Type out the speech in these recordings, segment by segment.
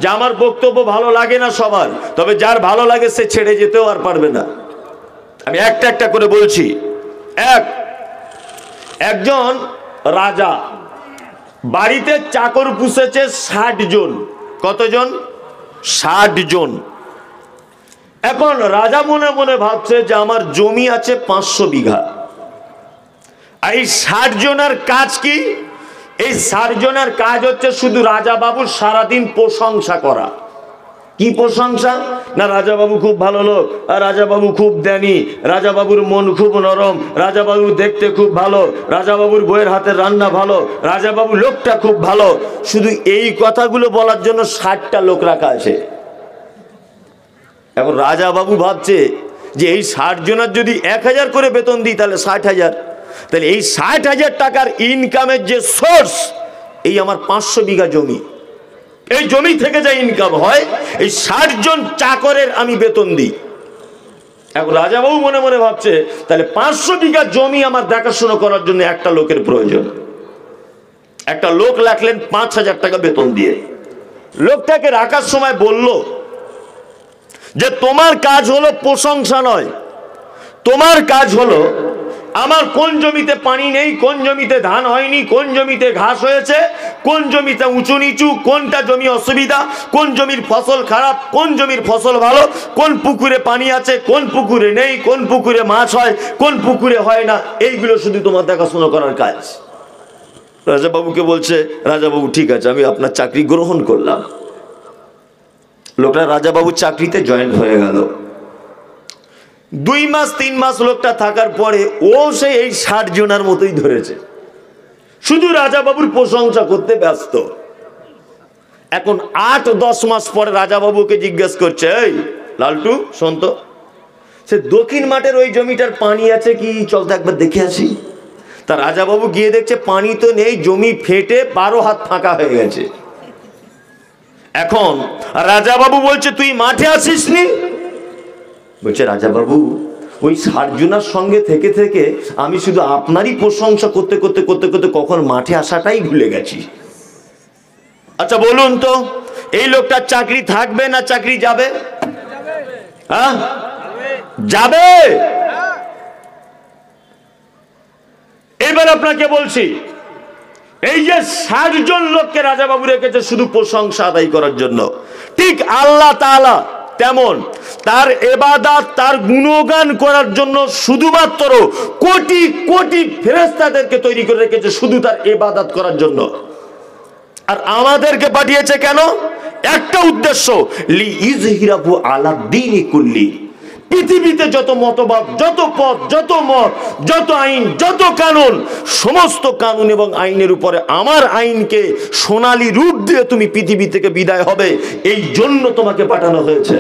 যে আমার বক্তব্য ভালো লাগে না সবার, তবে যার ভালো লাগে সে ছেড়ে যেতেও আর পারবে না। আমি একটা একটা করে বলছি। একজন রাজা বাড়িতে চাকর পুষেছে 60 জন। কতজন? 60 জন। এখন রাজা মনে মনে ভাবছে যে আমার জমি আছে 500 বিঘা। এই 60 জনের কাজ কি? এই 60 জনের কাজ হচ্ছে শুধু রাজা বাবুর সারাদিন প্রশংসা করা। কি প্রশংসা? না রাজা বাবু খুব ভালো লোক, আর রাজা বাবু খুব জ্ঞানী, রাজা বাবুর মন খুব নরম, রাজা বাবু দেখতে খুব ভালো, রাজা বাবুর বইয়ের হাতের রান্না ভালো, রাজা বাবু লোকটা খুব ভালো। শুধু এই কথাগুলো বলার জন্য 60টা লোক রাখা আছে। এখন রাজা বাবু ভাবছে যে এই 60 জনের যদি 1000 করে বেতন দিই তাহলে 60,000, তাহলে এই 60,000 টাকার ইনকামের যে সোর্স, এই আমার 500 বিঘা জমি, এই জমি থেকে যা ইনকাম হয় এই 60 জন চাকরের আমি বেতন দিই। এখন রাজা বাবু মনে মনে ভাবছে তাহলে 500 বিঘা জমি আমার দেখাশোনা করার জন্য একটা লোকের প্রয়োজন। একটা লোক রাখলেন 5,000 টাকা বেতন দিয়ে। লোকটাকে রাখার সময় বলল যে তোমার কাজ হলো প্রশংসা নয়, তোমার কাজ হলো আমার কোন জমিতে পানি নেই, কোন জমিতে ধান হয়নি, কোন জমিতে ঘাস হয়েছে, কোন জমিতে উঁচু নিচু, কোনটা জমি অসুবিধা, কোন জমির ফসল খারাপ, কোন জমির ফসল ভালো, কোন পুকুরে পানি আছে, কোন পুকুরে নেই, কোন পুকুরে মাছ হয়, কোন পুকুরে হয় না, এইগুলো শুধু তোমার দেখাশোনা করার কাজ। রাজাবাবুকে বলছে, রাজাবাবু ঠিক আছে আমি আপনার চাকরি গ্রহণ করলাম। লোকটা রাজাবাবুর চাকরিতে জয়েন হয়ে গেল। 2 মাস 3 মাস লোকটা থাকার পরে ও সে এই 60 জনের মতোই ধরেছে, শুধু রাজাবাবুর প্রশংসা করতে ব্যস্ত। এখন 8-10 মাস পরে রাজাবাবুকে জিজ্ঞেস করছে, এই লালটু শোন তো, সে দক্ষিণ মাঠের ওই জমিটার পানি আছে কি, চল তো একবার দেখে আসি। তা রাজাবাবু গিয়ে দেখছে পানি তো নেই, জমি ফেটে 12 হাত ফাঁকা হয়ে গেছে। এখন রাজাবাবু বলছে তুই মাঠে আসিসনি? বলছে রাজাবাবু ওই 60 জনের সঙ্গে থেকে থেকে আমি শুধু আপনারই প্রশংসা করতে করতে করতে করতে কখন মাঠে আসাটাই ভুলে গেছি। আচ্ছা বলুন তো এই লোকটার চাকরি থাকবে না চাকরি যাবে? হ্যাঁ যাবে। এবার আপনাকে বলছি, এই যে 60 জন লোককে রাজাবাবু রেখেছে শুধু প্রশংসা আদায় করার জন্য, ঠিক আল্লাহ তাআলা তেমন তার ইবাদত, তার গুণগান করার জন্য শুধুমাত্র কোটি কোটি ফেরেশতাদেরকে তৈরি করে রেখেছে শুধু তার ইবাদত করার জন্য। আর আমাদেরকে পাঠিয়েছে কেন? একটা উদ্দেশ্য, লি ইজহিরাহু আলা দীনি কুল্লি। পৃথিবীতে যত মতবাদ, যত পথ, যত মত, যত আইন, যত কানুন, সমস্ত কানুন এবং আইনের উপরে আমার আইনকে সোনালী রূপ দিয়ে তুমি পৃথিবী থেকে বিদায় হবে, এই জন্য তোমাকে পাঠানো হয়েছে।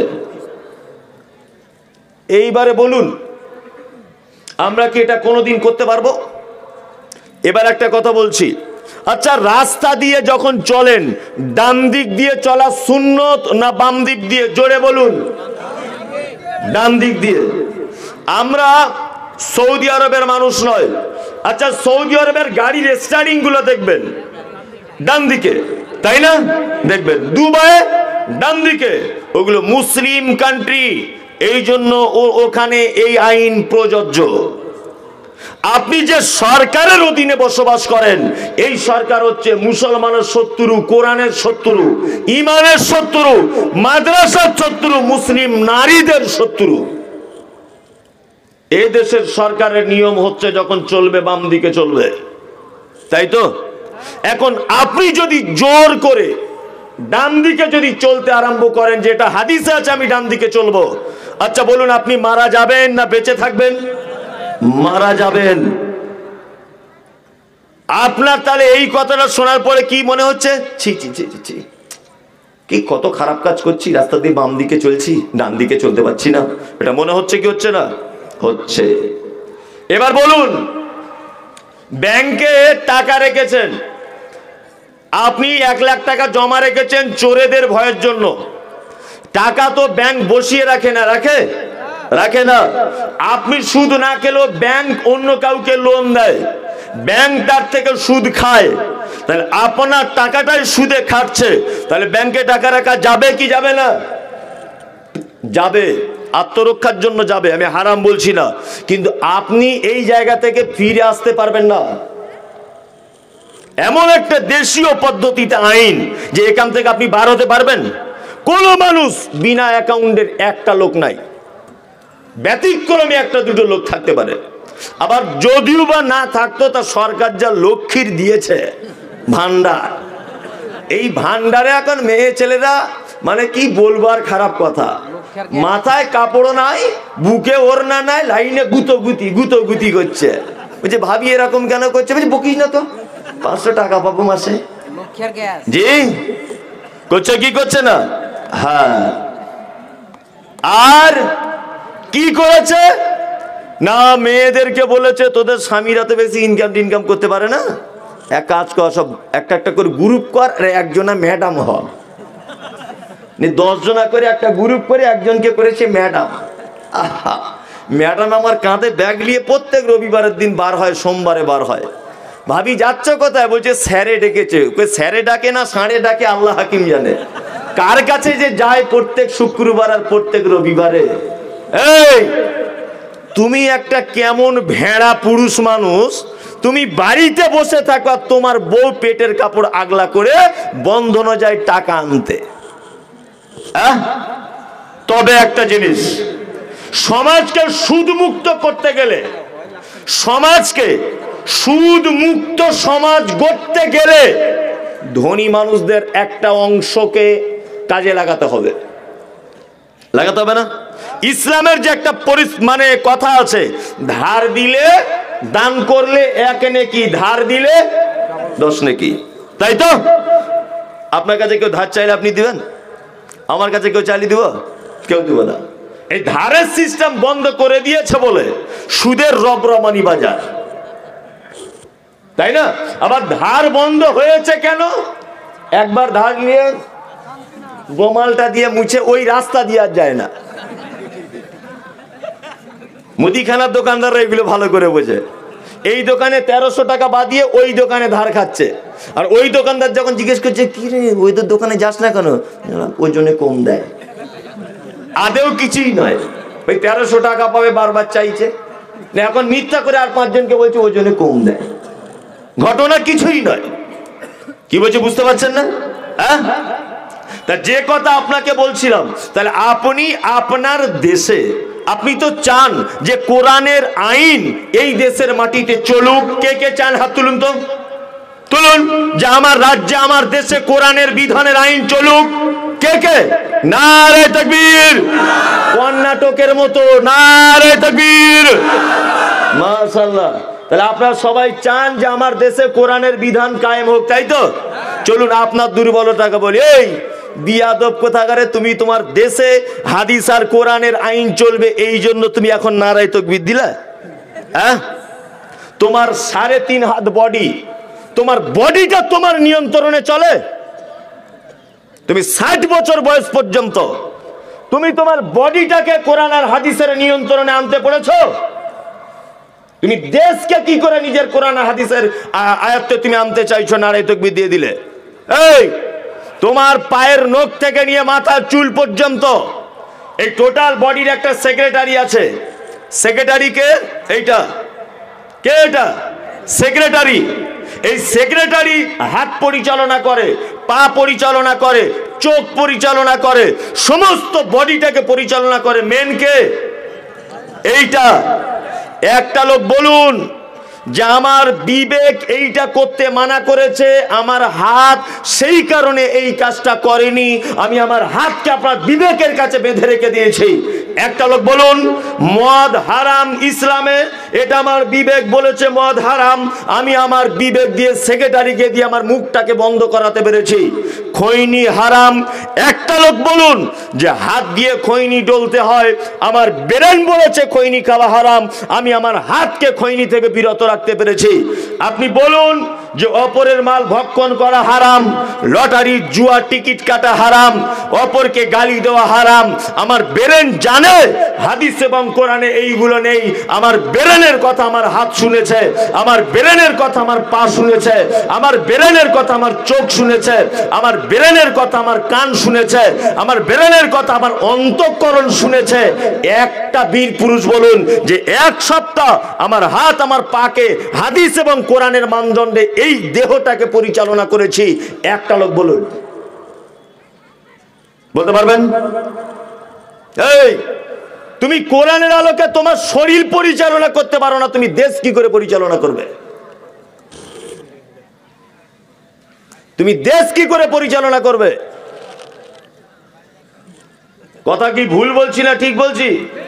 এইবারে বলুন আমরা কি এটা কোনোদিন করতে পারবো? এবার একটা কথা বলছি, আচ্ছা রাস্তা দিয়ে যখন চলেন ডান দিক দিয়ে চলা সুন্নত না বাম দিক দিয়ে? জোরে বলুন। ডান দিক দিয়ে। আমরা সৌদি আরবের মানুষ নয়। আচ্ছা সৌদি আরবের গাড়ির স্টারিং গুলো দেখবেন ডান দিকে, তাই না? দেখবেন দুবাই ডান দিকে, ওগুলো মুসলিম কান্ট্রি, এই জন্য ওখানে এই আইন প্রযোজ্য। আপনি যে সরকারের অধীনে বসবাস করেন এই সরকার হচ্ছে মুসলমানের শত্রু, কোরআনের শত্রু, ইমানের শত্রু, মাদ্রাসার শত্রু, মুসলিম নারীদের শত্রু। এই দেশের সরকারের নিয়ম হচ্ছে যখন চলবে বাম দিকে চলবে, তাই তো? এখন আপনি যদি জোর করে ডান দিকে যদি চলতে আরম্ভ করেন, যেটা হাদিসে আছে আমি ডান দিকে চলবো, আচ্ছা বলুন আপনি মারা যাবেন না বেঁচে থাকবেন? মারা যাবেন। আপনার তাহলে এই কথাটা শোনার পরে কি মনে হচ্ছে? ছি ছি ছি ছি, কি কত খারাপ কাজ করছি, রাস্তা দিয়ে বাম দিকে চলছি, ডান দিকে চলতে পারছি না, এটা মনে হচ্ছে কি হচ্ছে না? হচ্ছে। এবার বলুন ব্যাংকে টাকা রেখেছেন, আপনি 1 লাখ টাকা জমা রেখেছেন চোরেদের ভয়ের জন্য। টাকা তো ব্যাংক বসিয়ে রাখে না, রাখে? রাখে না। আপনি সুদ না খেলেও ব্যাংক অন্য কাউকে লোন দেয়, ব্যাংক তার থেকে সুদ খায়, তাহলে আপনার টাকাটাই সুদে খাচ্ছে, তাহলে ব্যাংকে টাকা রাখা যাবে কি যাবে না? যাবে, আত্মরক্ষার জন্য যাবে, আমি হারাম বলছি না, কিন্তু আপনি এই জায়গা থেকে ফিরে আসতে পারবেন না। এমন একটা দেশীয় পদ্ধতিতে আইন যে এখান থেকে আপনি বার হতে পারবেন। কোন মানুষ বিনা অ্যাকাউন্টের একটা লোক নাই, ব্যতিক্রমে একটা দুটো লোক থাকতে পারে। আবার যদিও বা না থাকতো, তা সরকার যা লক্ষ্মীর দিয়েছে ভান্ডার, এই ভান্ডারে এখন মেয়ে ছেলেরা মানে কি বলবার খারাপ কথা, মাথায় কাপড় নাই, বুকে ওড়না নাই, লাইনে গুতোগুতি করছে। বলছে ভাবি এরকম কেন করছে? বলছে বকিস না তো, 500 টাকা পাবো মাসে। জি করছে কি করছে না? হ্যাঁ। আর কি করেছে না, মেয়েদেরকে বলেছে তোদের স্বামীরা তো বেশি ইনকাম করতে পারে না, এক কাজ কর, সব একটা করে গ্রুপ কর, আর একজনা ম্যাডাম হ। 10 জনা করে একটা গ্রুপ করে একজনকে করেছে ম্যাডাম। আহা, ম্যাডাম আমার কাঁধে ব্যাগ নিয়ে প্রত্যেক রবিবারের দিন বার হয়, সোমবারে বার হয়। ভাবি যাচ্ছ কোথায়? বলছে স্যারে ডেকেছে। স্যারে ডাকে না ষাঁড়ে ডাকে আল্লাহ হাকিম জানে। কার কাছে যে যায় প্রত্যেক শুক্রবার আর প্রত্যেক রবিবারে। এই তুমি একটা কেমন ভেড়া পুরুষ মানুষ, তুমি বাড়িতে বসে থাকো আর তোমার বউ পেটের কাপড় আগলা করে বন্ধন যায় টাকা আনতে। তবে একটা জিনিস, সমাজকে সুদ মুক্ত করতে গেলে, সমাজকে সুদ মুক্ত সমাজ গড়তে গেলে ধনী মানুষদের একটা অংশকে কাজে লাগাতে হবে। লাগাতে হবে না? ইসলামের যে একটা মানে কথা আছে, ধার দিলে দান করলে 1 নেকি, ধার দিলে 10 নেকি, তাই তো? আপনার কাছে কেউ ধার চাইলে আপনি দিবেন? আমার কাছে কেউ চাইলে দিব? কেউ দিব না। এই ধারের সিস্টেম বন্ধ করে দিয়েছে বলে সুদের রবরমানি বাজার, তাই না? আবার ধার বন্ধ হয়েছে কেন? একবার ধার নিয়ে গোমালটা দিয়ে মুছে ওই রাস্তা দিয়ে আর যায় না। মুদিখানার দোকানদাররা এগুলো ভালো করে বোঝে। এই দোকানে 1300 টাকা বাদিয়ে ওই দোকানে ধার খাচ্ছে, আর ওই দোকানদার যখন জিজ্ঞেস করছে কি রে ওই তো দোকানে যাস না কেন, ওই জন্য কম দেয়। আদেও কিছুই নয়, ওই 1300 টাকা পাবে বারবার চাইছে, এখন মিথ্যা করে আর 5 জনকে বলছে ওই জন্য কম দেয়। ঘটনা কিছুই নয়। কি বলছে বুঝতে পারছেন না? হ্যাঁ, তা যে কথা আপনাকে বলছিলাম, তাহলে আপনি আপনার দেশে, আপনি তো চান যে কোরআনের আইন এই দেশের মাটিতে চলুক। কে কে চান? হাত তুলুন তো, তুলুন, যে আমার রাজ্যে আমার দেশে কোরআনের বিধানের আইন চলুক। কে কে? নারে তাকবীর। কর্ণাটকের মতো নারে তাকবীর। মাশাআল্লাহ। তাহলে আপনারা সবাই চান যে আমার দেশে কোরআনের বিধান কায়েম হোক, তাই তো? চলুন আপনার দুর্বলতাকে বলি, এই বিয়াদব কোথাকারে, তুমি তোমার দেশে হাদিস আর কোরআনের আইন চলবে এই জন্য তুমি এখন নারায়ে তাকবীর দিলা? হ্যাঁ, তোমার 3.5 হাত বডি, তোমার বডিটা তোমার নিয়ন্ত্রণে চলে। তুমি 60 বছর বয়স পর্যন্ত তুমি তোমার বডিটাকে কোরআন আর হাদিসের নিয়ন্ত্রণে আনতে পেরেছো? তুমি দেশকে কি করে নিজের কোরআন আর হাদিসের আয়াতে তুমি আনতে চাইছো? নারায়ে তাকবীর দিয়ে দিলে। এই তোমার পায়ের নখ থেকে নিয়ে মাথার চুল পর্যন্ত এই টোটাল বডির একটা সেক্রেটারি আছে। সেক্রেটারিকে এইটা কে? এটা সেক্রেটারি। এই সেক্রেটারি হাত পরিচালনা করে, পা পরিচালনা করে, চোখ পরিচালনা করে, সমস্ত বডিটাকে পরিচালনা করে। মেন কে? এইটা। একটা লোক বলুন যে আমার বিবেক এইটা করতে মানা করেছে, আমার হাত সেই কারণে এই কাজটা করেনি, আমি আমার হাতকে আপনার বিবেকের কাছে বেঁধে রেখে দিয়েছি। একটা লোক বলুন মদ হারাম ইসলামে, এটা আমার বিবেক বলেছে মদ হারাম, আমি আমার বিবেক দিয়ে সেক্রেটারিকে দিয়ে আমার মুখটাকে বন্ধ করাতে পেরেছি। খৈনি হারাম। একটা লোক বলুন যে হাত দিয়ে খৈনি ডলতে হয়, আমার ব্রেন বলেছে খৈনি খাওয়া হারাম, আমি আমার হাতকে খৈনি থেকে বিরত রাখতে পেরেছি। আপনি বলুন যে অপরের মাল ভক্ষণ করা হারাম, লটারি জুয়া টিকিট কাটা হারাম, অপরকে গালি দেওয়া হারাম, আমার ব্রেন জানে হাদিস এবং কোরআনে এইগুলো নেই, আমার ব্রেনে ব্রেনের কথা আমার হাত শুনেছে, আমার ব্রেনের কথা আমার পা শুনেছে, আমার ব্রেনের কথা আমার চোখ শুনেছে, আমার ব্রেনের কথা আমার কান শুনেছে, আমার ব্রেনের কথা আমার অন্তঃকরণ শুনেছে। একটা বীর পুরুষ বলুন যে এক সপ্তাহ আমার হাত আমার পাকে হাদিস এবং কোরআনের মানদণ্ডে এই দেহটাকে পরিচালনা করেছি? একটা লোক বলুন, বলতে পারবেন? এই তুমি কোরআনের আলোকে তোমার শরীর পরিচালনা করতে পারো না, তুমি দেশ কি করে পরিচালনা করবে? তুমি দেশ কি করে পরিচালনা করবে? কথা কি ভুল বলছি না ঠিক বলছি?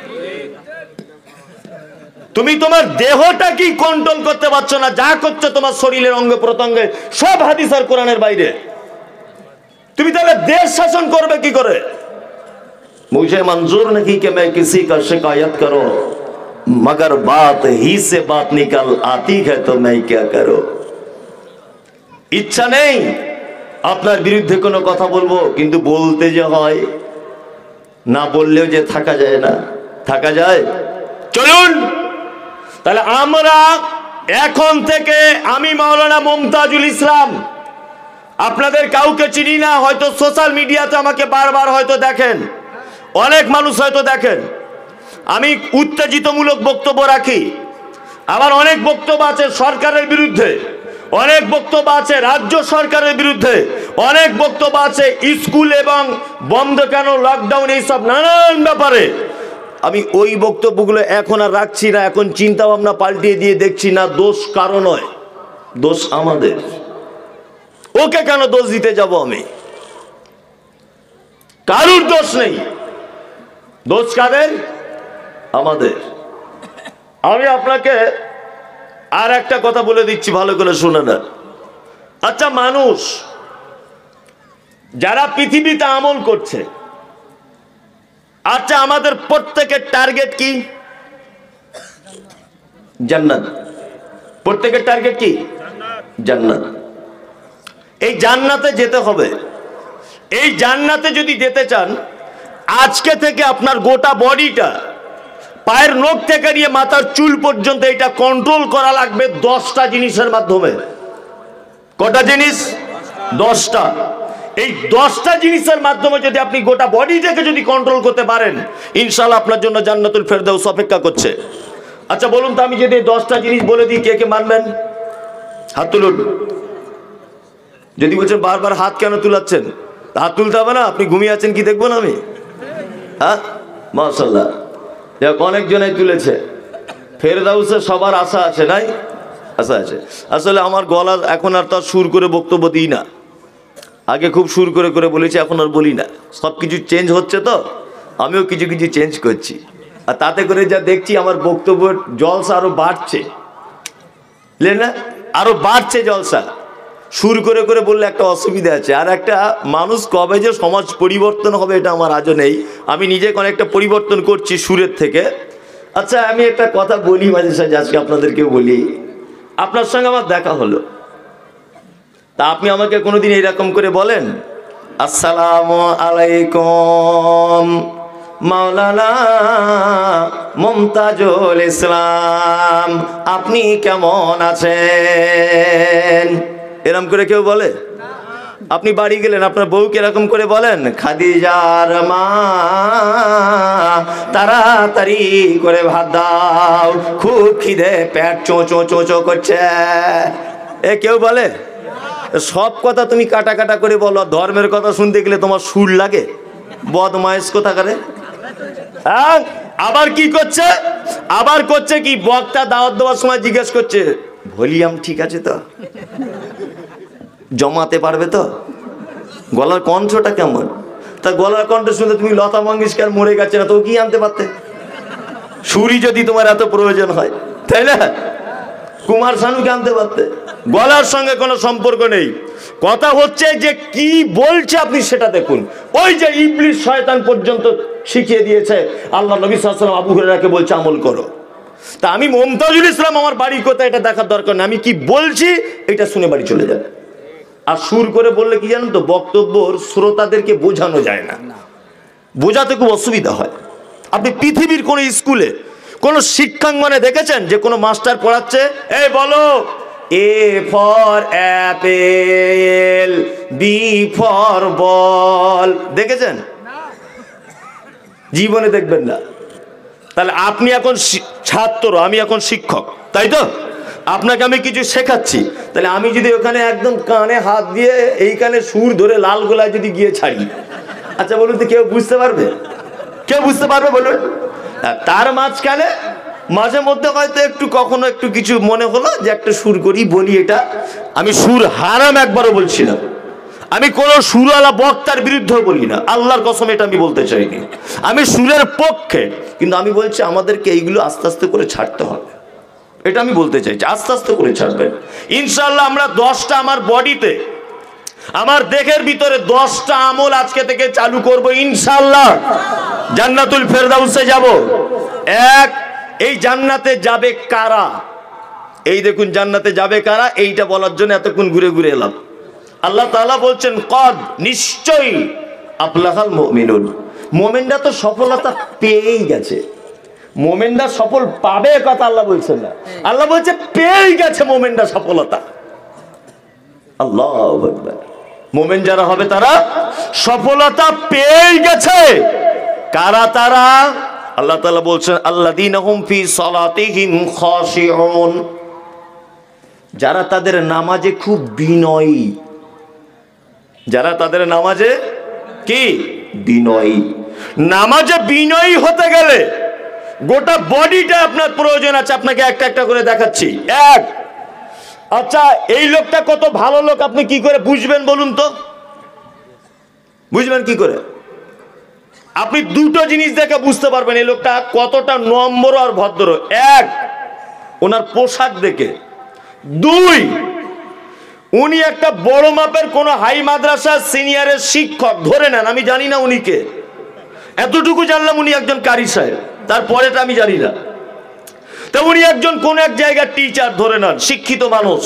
তুমি তোমার দেহটা কি কন্ট্রোল করতে পারছো না? যা করছো তোমার শরীরের অঙ্গ প্রত্যঙ্গে সব হাদিস আর কোরআনের বাইরে। তুমি তাহলে দেশ শাসন করবে কি করে? मुझे मंजूर नहीं कि मैं किसी का शिकायत करूं, मगर बात ही से बात निकल आती है तो मैं क्या करूं। इच्छा नहीं আপনার বিরুদ্ধে কোনো কথা বলবো, কিন্তু বলতে যে হয়, না বললেও যে থাকা যায় না, থাকা যায়। চলুন তাহলে আমরা এখন থেকে, আমি মাওলানা মুমতাজুল ইসলাম, আপনাদের কাউকে চিনি না, হয়তো সোশ্যাল মিডিয়াতে আমাকে বারবার হয়তো দেখেন, অনেক মানুষ হয়তো দেখেন। আমি উত্তেজিতমূলক বক্তব্য রাখি, আবার অনেক বক্তব্য আছে সরকারের বিরুদ্ধে, অনেক বক্তব্য আছে রাজ্য সরকারের বিরুদ্ধে, অনেক বক্তব্য আছে স্কুল এবং বন্ধ কেন, লকডাউন, এইসব নানান ব্যাপারে। আমি ওই বক্তব্যগুলো এখন আর রাখছি না, এখন চিন্তা ভাবনা পাল্টিয়ে দিয়ে দেখছি না দোষ কারো নয়, দোষ আমাদের। ওকে কেন দোষ দিতে যাব আমি? কারুর দোষ নেই, দোষ কাদের? আমাদের। আমি আপনাকে আর একটা কথা বলে দিচ্ছি, ভালো করে শুনে না। আচ্ছা, মানুষ যারা পৃথিবীতে আমল করছে, আচ্ছা আমাদের প্রত্যেকের টার্গেট কি? জান্নাত। প্রত্যেকের টার্গেট কি? জান্নাত। এই জান্নাতে যেতে হবে। এই জান্নাতে যদি যেতে চান, আজকে থেকে আপনার গোটা বডিটা, পায়ের নখ থেকে নিয়ে মাথার চুল পর্যন্ত এটা কন্ট্রোল করা লাগবে 10টা জিনিসের মাধ্যমে। কটা জিনিস? 10টা। এই 10টা জিনিসের মাধ্যমে যদি আপনি গোটা বডিটাকে যদি কন্ট্রোল করতে পারেন, ইনশাআল্লাহ আপনার জন্য জান্নাতুল ফেরদাউস অপেক্ষা করছে। আচ্ছা বলুন তো, আমি যদি 10টা জিনিস বলে দিই, কে কে মানবেন? হাত তুলুন। যদি বলছেন বারবার হাত কেন তুলাচ্ছেন, হাত তুলতে হবে না, আপনি ঘুমিয়ে আছেন কি দেখবো না আমি? হ্যাঁ, মাশাআল্লাহ, অনেকজনাই তুলেছে। ফেরদাউসে সবার আশা আছে, নাই? আশা আছে। আসলে আমার গলা এখন আর তার সুর করে বক্তব্য দিই না, আগে খুব সুর করে করে বলেছি, এখন আর বলি না। সব কিছু চেঞ্জ হচ্ছে তো, আমিও কিছু কিছু চেঞ্জ করছি, আর তাতে করে যা দেখছি আমার বক্তব্যের জলসা আরো বাড়ছে, না আরো বাড়ছে জলসা। সুর করে করে বললে একটা অসুবিধা আছে, আর একটা মানুষ কবে যে সমাজ পরিবর্তন হবে এটা আমার আজও নেই। আমি নিজে অনেকটা পরিবর্তন করছি সুরের থেকে। আচ্ছা, আমি একটা কথা বলি মাঝে সাঝে, আজকে আপনাদেরকে বলি। আপনার সঙ্গে আমার দেখা হলো, তা আপনি আমাকে কোনোদিন এইরকম করে বলেন, আসসালামু আলাইকুম মাওলানা মুমতাজুল ইসলাম, আপনি কেমন আছেন? এরকম করে কেউ বলে? আপনি বাড়ি গেলেন, আপনার বউকে এরকম করে বলেন, খাদিজার মা তাড়াতাড়ি করে ভাত দাও, খুব খিদে, পেট চো চো চো চো করছে, এ কেউ বলে? সব কথা তুমি কাটা কাটা করে বলো, ধর্মের কথা শুনতে গেলে তোমার সুর লাগে, বদমাইশ কোথাকারে। হ্যাঁ, আবার কি করছে? আবার করছে কি, বক্তা দাওয়াত দেওয়ার সময় জিজ্ঞেস করছে, ভলিউম ঠিক আছে তো, জমাতে পারবে তো, গলার কণ্ঠটা কেমন? তা গলার কণ্ঠ শুনতে তুমি লতা মঙ্গেশকর মরে গেছে না তো কি আনতে পারতে? সুরি যদি তোমার এত প্রয়োজন হয়, তাই না, কুমার শানুকে আনতে পারতে। গলার সঙ্গে কোনো সম্পর্ক নেই। কথা হচ্ছে যে কি বলছে আপনি সেটা দেখুন। ওই যে ইবলিস শয়তান পর্যন্ত শিখিয়ে দিয়েছে, আল্লাহ নবী সাল্লাল্লাহু আলাইহি ওয়াসাল্লাম আবু হুরায়রাকে বলছে আমল করো। তা আমি মুমতাজুল ইসলাম, আমার বাড়ি কোথায় এটা দেখার দরকার নেই, আমি কি বলছি এটা শুনে বাড়ি চলে যাবে। আর সুর করে বললে কি জানেন তো, বক্তব্যর শ্রোতাদেরকে বোঝানো যায় না, বোঝাতে খুব অসুবিধা হয়। আপনি পৃথিবীর কোনো স্কুলে কোন শিক্ষাঙ্গনে দেখেছেন যে কোনো মাস্টার পড়াচ্ছে এই বলো A for apple, B for ball, দেখেছেন? জীবনে দেখবেন না। তাহলে আপনি এখন ছাত্র, আমি এখন শিক্ষক, তাই তো? আপনাকে আমি কিছু শেখাচ্ছি, তাহলে আমি যদি ওখানে একদম কানে হাত দিয়ে এইখানে সুর ধরে লাল গোলায় যদি গিয়ে ছাড়ি, আচ্ছা বলুন তো কেউ বুঝতে পারবে? কেউ বুঝতে পারবে বলুন? তার মাঝখানে মাঝে মধ্যে হয়তো একটু কখনো একটু কিছু মনে হলো যে একটা সুর করি, বলি। এটা আমি সুর হারাম একবারও বলছি না, আমি কোন সুরওয়ালা বক্তার বিরুদ্ধে বলি না, আল্লাহর কসম এটা আমি বলতে চাইনি। আমি সুরের পক্ষে, কিন্তু আমি বলছি আমাদেরকে এইগুলো আস্তে আস্তে করে ছাড়তে হবে, এটা আমি বলতে চাইছি। আস্তে আস্তে করে ছাড়বেন ইনশাআল্লাহ। আমরা 10টা আমার বডিতে, আমার দেহের ভিতরে 10টা আমল আজকে থেকে চালু করব ইনশাআল্লাহ। জান্নাতুল ফেরদাউসে যাব। এক, এই জান্নাতে যাবে কারা? এই দেখুন জান্নাতে যাবে কারা, এইটা বলার জন্য এতক্ষণ ঘুরে ঘুরে এলাম। আল্লাহ তাআলা বলছেন কদ, নিশ্চয়ই, আফলাহাল মুমিনুন, মুমিনরা তো সফলতা পেয়েই গেছে। মুমিনরা সফল পাবে কথা আল্লাহ বলছেন না, আল্লাহ বলছে পেয়েই গেছে মুমিনরা সফলতা। আল্লাহু আকবার। মুমিন যারা হবে তারা সফলতা পেয়েই গেছে। কারা তারা? আল্লাহ তাআলা বলছেন আল্লাযীনা হুম ফি সালাতিহিম খাশিউন, যারা তাদের নামাজে খুব বিনয়ী, যারা তাদের নামাজে কি বিনয়ী। নামাজে বিনয়ী হতে গেলে গোটা বডিটা আপনার প্রয়োজন আছে। আপনাকে একটা একটা করে দেখাচ্ছি। এক, আচ্ছা এই লোকটা কত ভালো লোক আপনি কি করে বুঝবেন বলুন তো? বুঝবেন কি করে? আপনি দুটো জিনিস দেখে বুঝতে পারবেন এই লোকটা কতটা নম্র আর ভদ্র। এক, ওনার পোশাক দেখে। দুই, উনি একটা বড় মাপের কোন হাই মাদ্রাসার সিনিয়রের শিক্ষক ধরে নেন, আমি জানি না উনি কে, এতটুকু জানলাম উনি একজন কারি সাহেব, তারপরেটা আমি জানি না। তো উনি একজন কোন এক জায়গার টিচার ধরে নেন, শিক্ষিত মানুষ।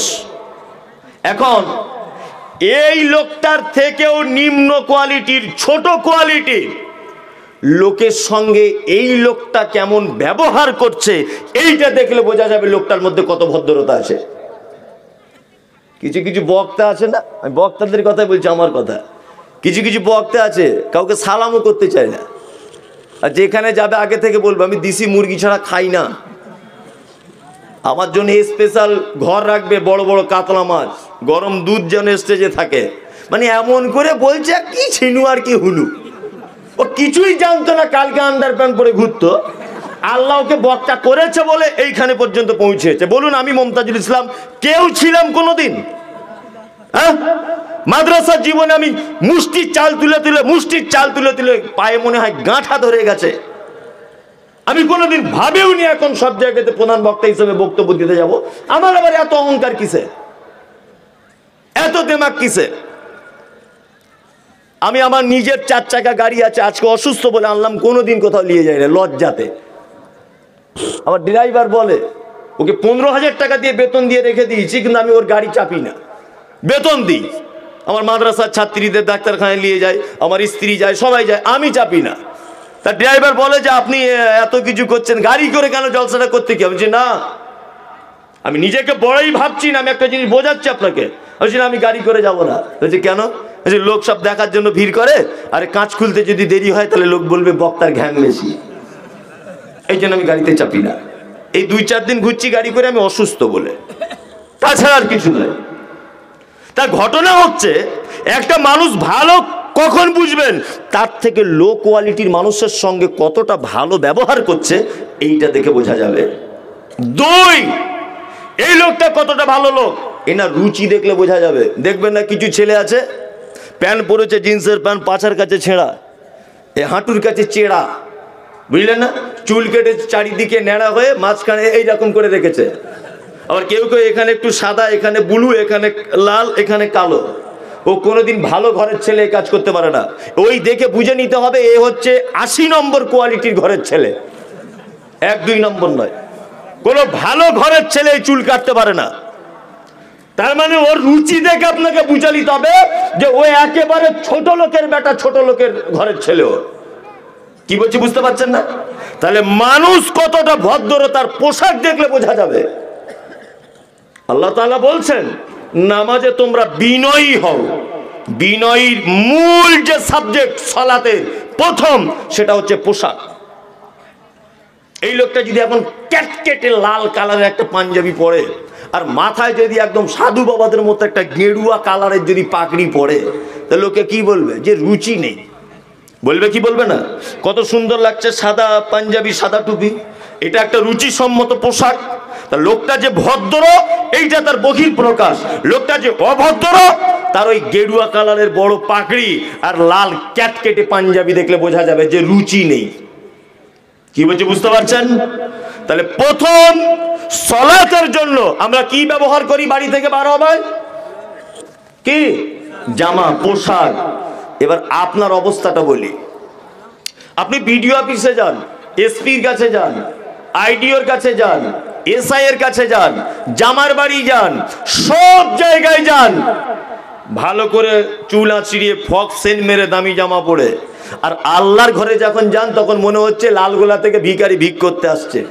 এখন এই লোকটার থেকেও নিম্ন কোয়ালিটির, ছোট কোয়ালিটির লোকের সঙ্গে এই লোকটা কেমন ব্যবহার করছে, এইটা দেখলে বোঝা যাবে লোকটার মধ্যে কত ভদ্রতা আছে। কিছু কিছু বক্তা আছে না, আমি বক্তাদের কথাই বলছি, আমার কথা। কিছু কিছু বক্তা আছে কাউকে সালামও করতে চায় না, আর যেখানে যাবে আগে থেকে বলবে আমি দেশি মুরগি ছাড়া খাই না, আমার জন্য স্পেশাল ঘর রাখবে, বড় বড় কাতলা মাছ, গরম দুধ যেন স্টেজে থাকে। মানে এমন করে বলছে কি ছিনু আর কি হুলু। ও কিছুই জানতো না, কালকে আন্ডার প্যান্ট পরে ঘুরতো। আল্লাহকে বক্তা করেছে বলে এইখানে পর্যন্ত পৌঁছেছে। বলুন আমি মুমতাজুল ইসলাম কেউ ছিলাম কোনোদিন? হ্যাঁ, মাদ্রাসার জীবনে আমি মুষ্টির চাল তুলে তুলে পায়ে মনে হয় গাঁঠা ধরে গেছে। আমি কোনোদিন ভাবেও নি এখন সব জায়গাতে প্রধান বক্তা হিসেবে বক্তব্য দিতে যাব। আমার আবার এত অহংকার কিসে, এত দেমাগ কিসে? আমি আমার নিজের 4 চাকা গাড়ি আছে, আজকে অসুস্থ বলে আনলাম, কোনোদিন কোথাও নিয়ে যাই না লজ্জাতে। আমার ড্রাইভার বলে ওকে 15,000 টাকা দিয়ে বেতন দিয়ে রেখে দিয়েছি, কিন্তু আমি ওর গাড়ি চাপি না, বেতন দিই। আমার মাদ্রাসার ছাত্রীদের ডাক্তারখানায় নিয়ে যায়, আমার স্ত্রী যায়, সবাই যায়, আমি চাপি না। তার ড্রাইভার বলে যে আপনি এত কিছু করছেন, গাড়ি করে কেন জলসাটা করতে কি? আমি বলছি না, আমি নিজেকে বড়ই ভাবছি না, আমি একটা জিনিস বোঝাচ্ছি আপনাকে। বলছি না আমি গাড়ি করে যাব না। বলছি কেন? বলছি লোক সব দেখার জন্য ভিড় করে, আরে কাঁচ খুলতে যদি দেরি হয় তাহলে লোক বলবে বক্তার ঘ্যাং বেশি, এই জন্য আমি গাড়িতে চাপি না। এই 2-4 দিন ঘুরছি গাড়ি করে আমি অসুস্থ বলে, তাছাড়া আর কিছু নয়। তার ঘটনা হচ্ছে একটা মানুষ ভালো কখন বুঝবেন? তার থেকে লো কোয়ালিটির মানুষের সঙ্গে কতটা ভালো ব্যবহার করছে এইটা দেখে বোঝা যাবে। 2, এই লোকটা কতটা ভালো লোক, এনার রুচি দেখলে বোঝা যাবে। দেখবেন না কিছু ছেলে আছে প্যান্ট পরেছে, জিন্সের প্যান্ট পাছার কাছে ছেঁড়া, এ হাঁটুর কাছে চেড়া, বুঝলেন না? চুল কেটে চারিদিকে ন্যাড়া হয়ে মাঝখানে এইরকম করে রেখেছে। আবার কেউ কেউ এখানে একটু সাদা, এখানে ব্লু, এখানে লাল, এখানে কালো। ও কোনোদিন ভালো ঘরের ছেলে এই কাজ করতে পারে না। ওই দেখে বুঝে নিতে হবে এ হচ্ছে 80 নম্বর কোয়ালিটির ঘরের ছেলে, 1-2 নম্বর নয়। কোনো ভালো ঘরের ছেলে এই চুল কাটতে পারে না। তার মানে ওর রুচি দেখে আপনাকে বুঝে নিতে হবে যে ও একেবারে ছোট লোকের বেটা, ছোট লোকের ঘরের ছেলে। ও কি বলছি বুঝতে পারছেন না? তাহলে মানুষ কতটা ভদ্র তার পোশাক দেখলে বোঝা যাবে। আল্লাহ তাআলা বলছেন নামাজে তোমরা বিনয়ী হও। বিনয়ীর মূল যে সাবজেক্ট সালাতের প্রথম সেটা হচ্ছে পোশাক। এই লোকটা যদি এখন ক্যাটকেটে লাল কালারের একটা পাঞ্জাবি পরে আর মাথায় যদি একদম সাধু বাবাদের মতো একটা গেরুয়া কালারের যদি পাগড়ি পরে, তাহলে লোকে কি বলবে? যে রুচি নেই। বলবে কি বলবে না? কত সুন্দর লাগছে সাদা পাঞ্জাবি, সাদা টুপি, এটা একটা রুচিসম্মত পোশাক। তা লোকটা যে ভদ্র এইটা তার বহির প্রকাশ, লোকটা যে অভদ্র তার ওই গেরুয়া কালারের বড় পাগড়ি আর লাল ক্যাটকেটে পাঞ্জাবি দেখলে বোঝা যাবে যে রুচি নেই। কি বলছি বুঝতে পারছেন? তাহলে প্রথম সালাতের জন্য আমরা কি ব্যবহার করি? বাড়ি থেকে বার হবায় কি? জামা, পোশাক। এবার আপনার অবস্থাটা বলি। আপনি বিডিও অফিসে যান, এসপির কাছে যান, আইডিওর কাছে যান, এসআই এর কাছে যান, জামার বাড়ি যান, সব জায়গায় যান, ভালো করে চুল আঁচড়িয়ে ফক সেন্ট মেরে দামি জামা পরে। আর আল্লাহর ঘরে যখন যান তখন মনে হচ্ছে লালগোলা থেকে ভিখারি ভিক করতে আসছে।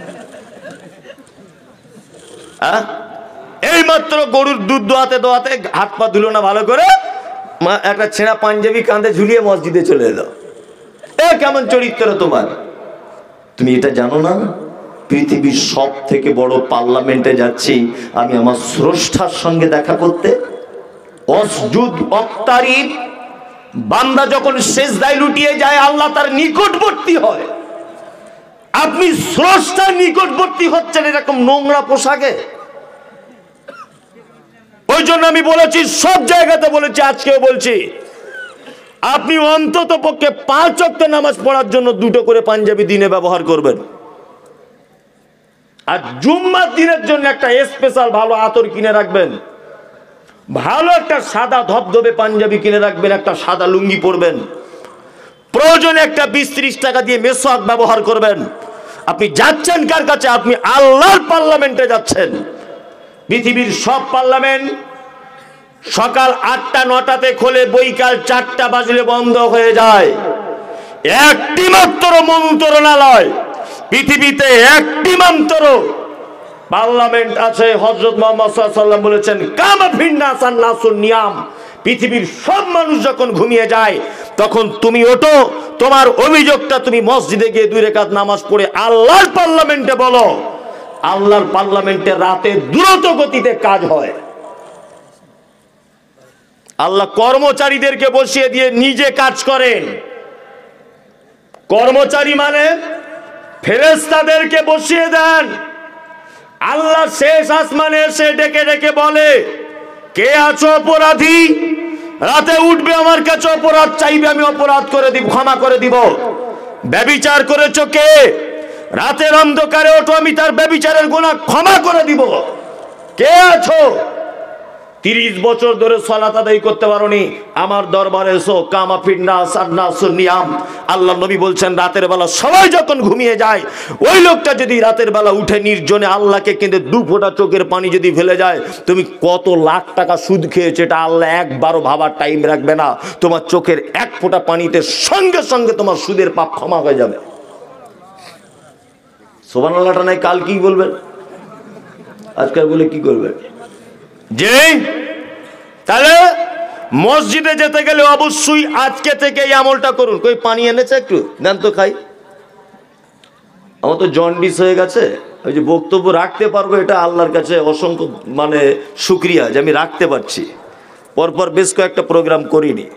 এই মাত্র গরুর দুধ দোয়াতে দোয়াতে হাত পা ধুলো না ভালো করে, একটা ছেঁড়া পাঞ্জাবি কাঁধে ঝুলিয়ে মসজিদে চলে এলো। এ কেমন চরিত্র তোমার? তুমি এটা জানো না পৃথিবীর সব থেকে বড় পার্লামেন্টে যাচ্ছি আমি আমার স্রষ্টার সঙ্গে দেখা করতে? অসজুদ অক্তারিব, বান্দা যখন সেজদায় লুটিয়ে যায় আল্লাহ তার নিকটবর্তী হয়। আপনি স্রষ্টার নিকটবর্তী হচ্ছেন এরকম নোংরা পোশাকে। ওই জন্য আমি বলেছি, সব জায়গাতে বলেছি, আজকেও বলছি, আপনি অন্তত পক্ষে 5 ওয়াক্ত নামাজ পড়ার জন্য 2টো করে পাঞ্জাবি দিনে ব্যবহার করবেন। আর জুম্মার দিনের জন্য একটা স্পেশাল ভালো আতর কিনে রাখবেন, ভালো একটা সাদা ধবধবে পাঞ্জাবি কিনে রাখবেন, একটা সাদা লুঙ্গি পরবেন, প্রয়োজনে একটা 20-30 টাকা দিয়ে মেসওয়াক ব্যবহার করবেন। আপনি যাচ্ছেন কার কাছে? আপনি আল্লাহর পার্লামেন্টে যাচ্ছেন। পৃথিবীর সব পার্লামেন্ট সকাল 8টা-9টাতে খোলে, বৈকাল 4টা বাজলে বন্ধ হয়ে যায়। একটি মাত্র মন্ত্রণালয় পৃথিবীতে, একটি মাত্র পার্লামেন্ট আছে। হযরত মুহাম্মদ সাল্লাল্লাহু আলাইহি ওয়াসাল্লাম বলেছেন কামা ফিন্নাস আন-নাসুন নিয়াম। পৃথিবীর সব মানুষ যখন ঘুমিয়ে যায় তখন তুমি ওঠো, তোমার অভিযোগটা তুমি মসজিদে গিয়ে 2 রাকাত নামাজ পড়ে আল্লাহর পার্লামেন্টে বলো। আল্লাহর পার্লামেন্টে রাতে দ্রুত গতিতে কাজ হয়। আল্লাহ কর্মচারীদেরকে বসিয়ে দিয়ে নিজে কাজ করেন। কর্মচারী মানে ফেরেশতাদেরকে বসিয়ে দেন। আল্লাহ শেষ আসমানে এসে ডেকে ডেকে বলে, কে আছো অপরাধী? রাতে উঠবে আমার কাছে, অপরাধ চাইবে, আমি অপরাধ করে দিব, ক্ষমা করে দিব। ব্যভিচার করেছো কে? রাতের অন্ধকারে ওঠো, আমি তার ব্যভিচারের গুনাহ ক্ষমা করে দিব। কে আছো? 30 বছর ধরে সালাত আদায় করতে পারোনি, আমার দরবারে এসো। কামা ফিন্নাস আন-নাসুন নিয়াম। আল্লাহ নবী বলছেন রাতের বেলা সবাই যখন ঘুমিয়ে যায়, ওই লোকটা যদি রাতের বেলা উঠে নির্জনে আল্লাহকে কিন্তু 2 ফোঁটা চোখের পানি যদি ফেলে যায়, তুমি কত লাখ টাকা সুদ খেয়েছো এটা আল্লাহ একবারও ভাবার টাইম রাখবে না। তোমার চোখের 1 ফোঁটা পানিতে সঙ্গে সঙ্গে তোমার সুদের পাপ ক্ষমা হয়ে যাবে। সুবহানাল্লাহটা নাই কাল কি বলবেন? আজকাল বলে কি করবেন? যে তাহলে মসজিদে যেতে গেলে অবশ্যই আজকে থেকে এই আমলটা করুন। কই পানি এনেছে? একটু দেন তো খাই। আমার তো জন্ডিস হয়ে গেছে, ওই যে বক্তব্য রাখতে পারবো এটা আল্লাহর কাছে অসংখ্য শুকরিয়া যে আমি রাখতে পারছি। পরপর বেশ কয়েকটা প্রোগ্রাম করিনি।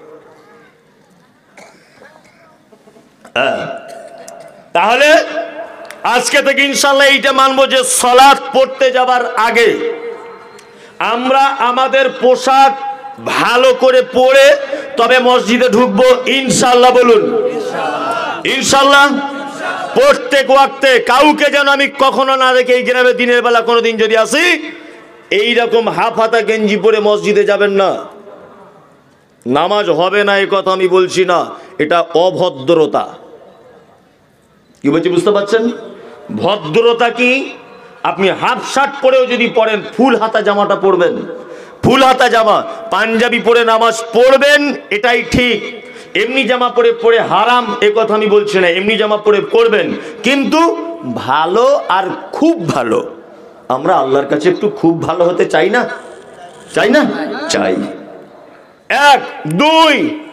তাহলে আজকে থেকে ইনশাআল্লাহ এইটা মানবো যে সালাত পড়তে যাবার আগে আমরা আমাদের পোশাক ভালো করে পরে তবে মসজিদে ঢুকবো ইনশাআল্লাহ। বলুন ইনশাআল্লাহ। প্রত্যেক ওয়াক্তে কাউকে যেন আমি কখনো না দেখে এই গ্রামে দিনের বেলা কোনোদিন যদি আসি এইরকম হাফ হাতা গেঞ্জি পরে মসজিদে যাবেন না। নামাজ হবে না এই কথা আমি বলছি না, এটা অভদ্রতা। কি বলছি বুঝতে পারছেন? ভদ্রতা কি? আপনি হাফ শার্ট পরেও যদি পড়েন, ফুল হাতা জামাটা পরবেন, ফুল হাতা জামা পাঞ্জাবি পরে নামাজ পড়বেন, এটাই ঠিক। এমনি জামা পরে পরে হারাম এ কথা আমি বলছি না, এমনি জামা পরে পরবেন, কিন্তু ভালো আর খুব ভালো। আমরা আল্লাহর কাছে একটু খুব ভালো হতে চাই না? চাই না? চাই। 1 2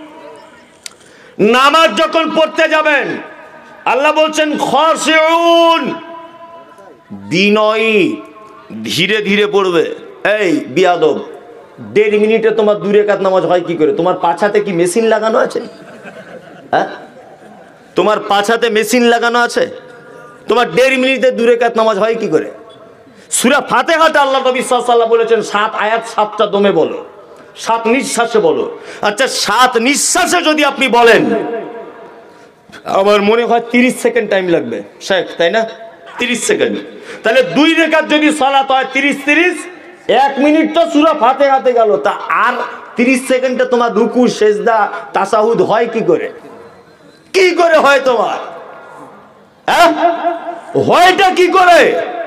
নামাজ যখন পড়তে যাবেন আল্লাহ বলছেন খাশিউন, বিনয়ী, ধীরে ধীরে পড়বে। এই বিয়াদব, 1.5 মিনিটে তোমার 2 রাকাত নামাজ হয় কি করে? তোমার পাছাতে কি মেশিন লাগানো আছে? হ্যাঁ, তোমার পাছাতে মেশিন লাগানো আছে? তোমার 1.5 মিনিটে 2 রাকাত নামাজ হয় কি করে? সূরা ফাতিহাতে আল্লাহ নবী সাল্লাল্লাহু আলাইহি ওয়াসাল্লাম বলেছেন 7 আয়াত 7টা দমে বলো, 7 নিঃশ্বাসে বলো। আচ্ছা 7 নিঃশ্বাসে যদি আপনি বলেন, আমার মনে হয় 30 সেকেন্ড টাইম লাগবে শেখ, তাই না? 30 সেকেন্ড। তাহলে 2 রাকাত যদি সালাত হয় 30 1 মিনিট তো সূরা ফাতিহাতে গেল, তা আর 30 সেকেন্ডে তোমার রুকু সেজদা তাশাহুদ হয় কি করে? কি করে হয় তোমার? হ্যাঁ, হয়টা কি করে?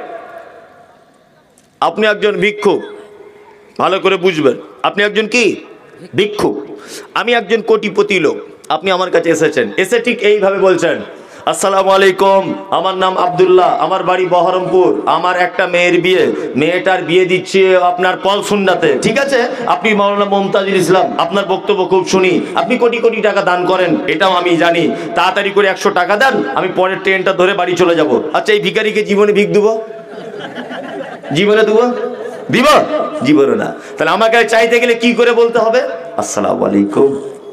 আপনি একজন ভিক্ষুক, ভালো করে বুঝবেন, আপনি একজন কি ভিক্ষুক, আমি একজন কোটিপতি লোক। আপনি আমার কাছে এসেছেন, এসে ঠিক এইভাবে বলছেন, আসসালামু আলাইকুম, আমার নাম আব্দুল্লাহ, আমার বাড়ি বহরমপুর, আমার একটা মেয়ের বিয়ে, মেয়েটার বিয়ে দিচ্ছে আপনার পলসুন্নাতে, ঠিক আছে? আপনি মাওলানা মুমতাজুল ইসলাম, আপনার বক্তব্য খুব শুনি, আপনি কোটি কোটি টাকা দান করেন, এটাও আমি জানি, তাড়াতাড়ি করে 100 টাকা দেন, আমি পরের ট্রেনটা ধরে বাড়ি চলে যাব। আচ্ছা এই ভিখারিকে জীবনে ভিক দেবো? জীবনে দেবো? দিব? জীবনে না। তাহলে আমাকে চাইতে গেলে কি করে বলতে হবে? আসসালামু আলাইকুম,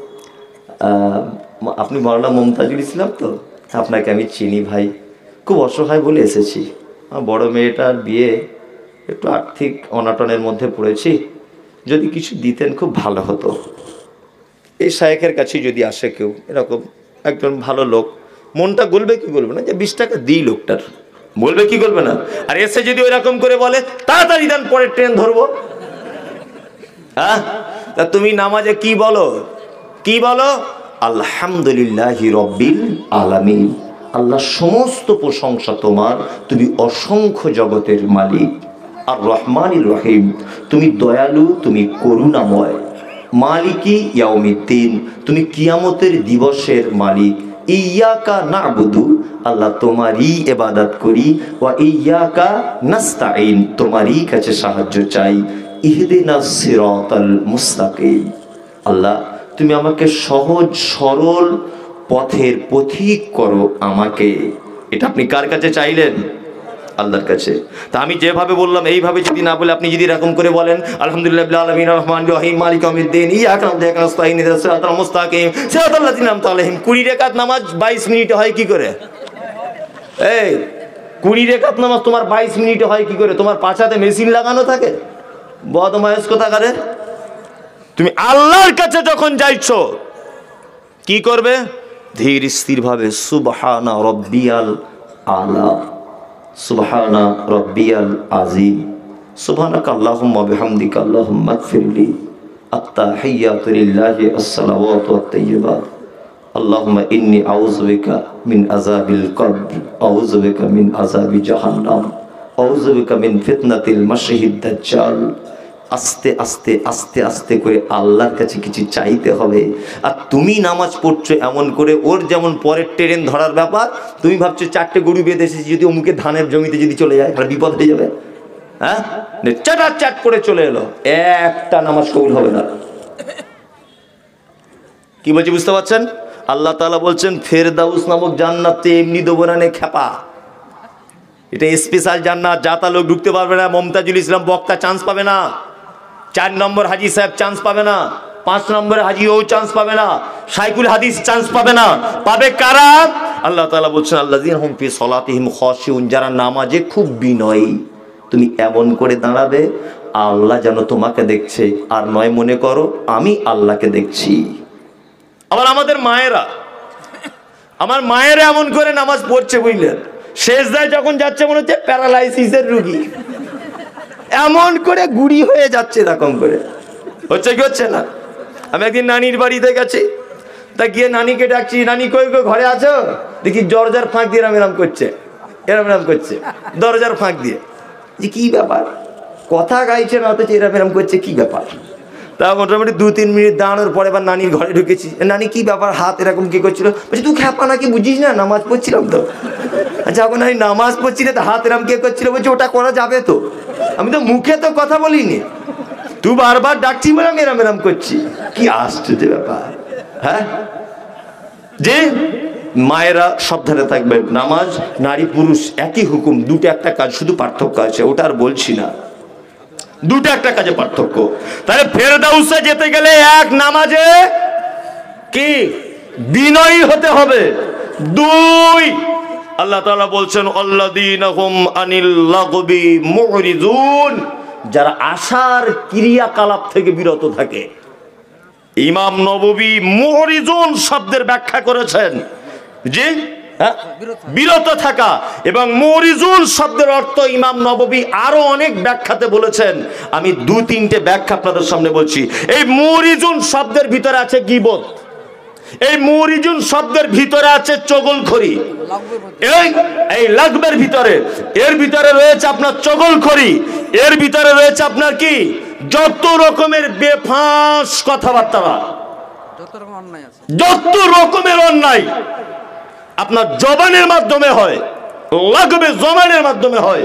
আপনি মাওলানা মুমতাজুল ইসলাম তো? আপনাকে আমি চিনি ভাই, খুব অসহায় বলে এসেছি, আমার বড় মেয়েটার বিয়ে, একটু আর্থিক অনাটনের মধ্যে পড়েছি, যদি কিছু দিতেন খুব ভালো হতো। এই শায়েখের কাছে যদি আসে কেউ, এরকম একজন ভালো লোক, মনটা গলবে কি গলবে না যে 20 টাকা দিই লোকটার? বলবে কি করবে না? আর এসে যদি ওই রকম করে বলে তাড়াতাড়ি দেন পরের ট্রেন ধরবো, হ্যাঁ, তা তুমি নামাজে কি বলো? কি বলো? আলহামদুলিল্লাহি রাব্বিল আলামিন, আল্লাহ সমস্ত প্রশংসা তোমার, তুমি অসংখ্য জগতের মালিক। আর রহমানির রহিম, তুমি দয়ালু, তুমি করুণাময়। মালিকি ইয়াউমিদ্দিন, তুমি কিয়ামতের দিবসের মালিক। ইয়াকা না'বুদু, আল্লাহ তোমারই ইবাদত করি, ওয়া ইয়াকা নাস্তাঈন, তোমারই কাছে সাহায্য চাই। ইহদিনাস সিরাতাল মুস্তাকিম, আল্লাহ তুমি আমাকে সহজ সরল পথের পথিক করো আমাকে। এটা আপনি কার কাছে চাইলেন? আল্লাহর কাছে। তা আমি যেভাবে বললাম এইভাবে যদি না বলে আপনি যদি এরকম করে বলেন আলহামদুলিল্লাহ রাব্বিল আলামিন আর রহমানির রহিম মালিক ইয়াউমিদ্দিন ইয়াকা না'বুদু ওয়া ইয়াকা নাস্তাঈন ইহদিনাস সিরাতাল মুস্তাকিম সিরাতাল লাযিনা আন'আমতা আলাইহিম, 20 রাকাত নামাজ 22 মিনিটে হয় কি করে? এই 20 রাকাত নামাজ তোমার 22 মিনিটে হয় কি করে? তোমার পাছাতে মেশিন লাগানো থাকে? বদমায়েশ কোথাকারে। তুমি আল্লাহর কাছে যখন যাইছো কি করবে? ধীর স্থির ভাবে সুবহানা রাব্বিয়াল আলা, সুবহানা রাব্বিয়াল আযীম, সুবহানাকা আল্লাহুম্মা বিহামদিকা আল্লাহুম্মা ইগফিরলি, আত-তাহিয়াতু লিল্লাহি আস-সালাওয়াতু ওয়াত-তাইয়্যিবাত, আল্লাহুম্মা ইন্নী আউযু বিকা মিন আযাবিল কবর, আউযু বিকা মিন আযাবি জাহান্নাম, আউযু বিকা মিন ফিতনাতিল মাসিহিদ দাজ্জাল। আস্তে আস্তে আস্তে আস্তে করে আল্লাহর কাছে কিছু চাইতে হবে। আর তুমি নামাজ পড়ছো এমন করে, ওর যেমন পরের ট্রেন ধরার ব্যাপার, তুমি ভাবছো 4টে গরু বেঁধে এসেছি, যদি অমুকে ধানের জমিতে যদি চলে যায় তাহলে বিপদ হয়ে যাবে। হ্যাঁ, চাট করে চলে এলো, একটা নামাজ কবুল হবে না। কি বলছি বুঝতে পারছেন? আল্লাহ তাআলা বলছেন ফেরদাউস নামক জান্নাতে এমনি দেবো না খেপা, এটা স্পেশাল জান্নাত, যাতা লোক ঢুকতে পারবে না। মুমতাজুল ইসলাম বক্তা চান্স পাবে না, 4 নম্বর হাজি সাহেব চান্স পাবে না, 5 নম্বর হাজি ও চান্স পাবে না, শাইখুল হাদিস চান্স পাবে না। পাবে কারা? আল্লাহ তাআলা বলছেন আল্লাযীনা হুম ফি সলাতিহিম খাশিউন, যারা নামাজে খুব বিনয়ী। তুমি এমন করে দাঁড়াবে আল্লাহ যেন তোমাকে দেখছে, আর নয় মনে করো আমি আল্লাহকে দেখছি। আবার আমাদের মায়েরা, আমার মায়েরা এমন করে নামাজ পড়ছে বুঝলেন, সেজদায় যখন যাচ্ছে মনে হচ্ছে প্যারালাইসিসের রোগী, এমন করে গুড়ি হয়ে যাচ্ছে, এরকম করে হচ্ছে কি হচ্ছে না? আমি একদিন নানির বাড়িতে গেছি, তা গিয়ে নানিকে ডাকছি, নানি কই কই ঘরে আছো? দেখি দরজার ফাঁক দিয়ে এরম করছে, এরম করছে দরজার ফাঁক দিয়ে। যে কি ব্যাপার, কথা গাইছে না অথচ এরম করছে, কি ব্যাপার? তা মোটামুটি 2-3 মিনিট দাঁড়ানোর পরে এবার নানির ঘরে ঢুকেছি। নানি কি ব্যাপার, হাত এরকম কি করছিল? বলছি তুই খ্যাপা নাকি, বুঝিস না নামাজ পড়ছিলাম তো। আচ্ছা এখন আমি নামাজ পড়ছি না, হাত এরম কে করছিল? বলছি ওটা করা যাবে তো। আমি তো মুখে তো কথা বলিনি, তুই বারবার ডাকছি বলে আমি এরম এরম করছি। কি আশ্চর্য ব্যাপার। হ্যাঁ, যে মায়েরা সাবধানে থাকবেন। নামাজ নারী পুরুষ একই হুকুম, দুটো একটা কাজ, শুধু পার্থক্য আছে, ওটা আর বলছি না, দুটো একটা কাজে পার্থক্য। তাহলে ফেরদাউসে যেতে গেলে এক, নামাজে কি বিনয়ী হতে হবে। 2, আল্লাহ তাআলা বলছেন আল্লাযীনা হুম আনিল লাগবি মুরিদুন, যারা আশার ক্রিয়াকলাপ থেকে বিরত থাকে। ইমাম নববী মুরিদুন শব্দের ব্যাখ্যা করেছেন যে বিরত থাকা, এবং মুরিজুন শব্দের অর্থ ইমাম নববী আরো অনেক ব্যাখ্যাতে বলেছেন। আমি 2-3টে ব্যাখ্যা আপনাদের সামনে বলছি। এই মুরিজুন শব্দের ভিতরে আছে গীবত, এই মুরিজুন শব্দের ভিতরে আছে চগলখড়ি, এই লাগবের ভিতরে, এর ভিতরে রয়েছে আপনার চগলখড়ি, এর ভিতরে রয়েছে আপনার কি যত রকমের বেফাঁস কথাবার্তা, যত রকমের অন্যায় আপনার জবানের মাধ্যমে হয়, লাগবে জবানের মাধ্যমে হয়,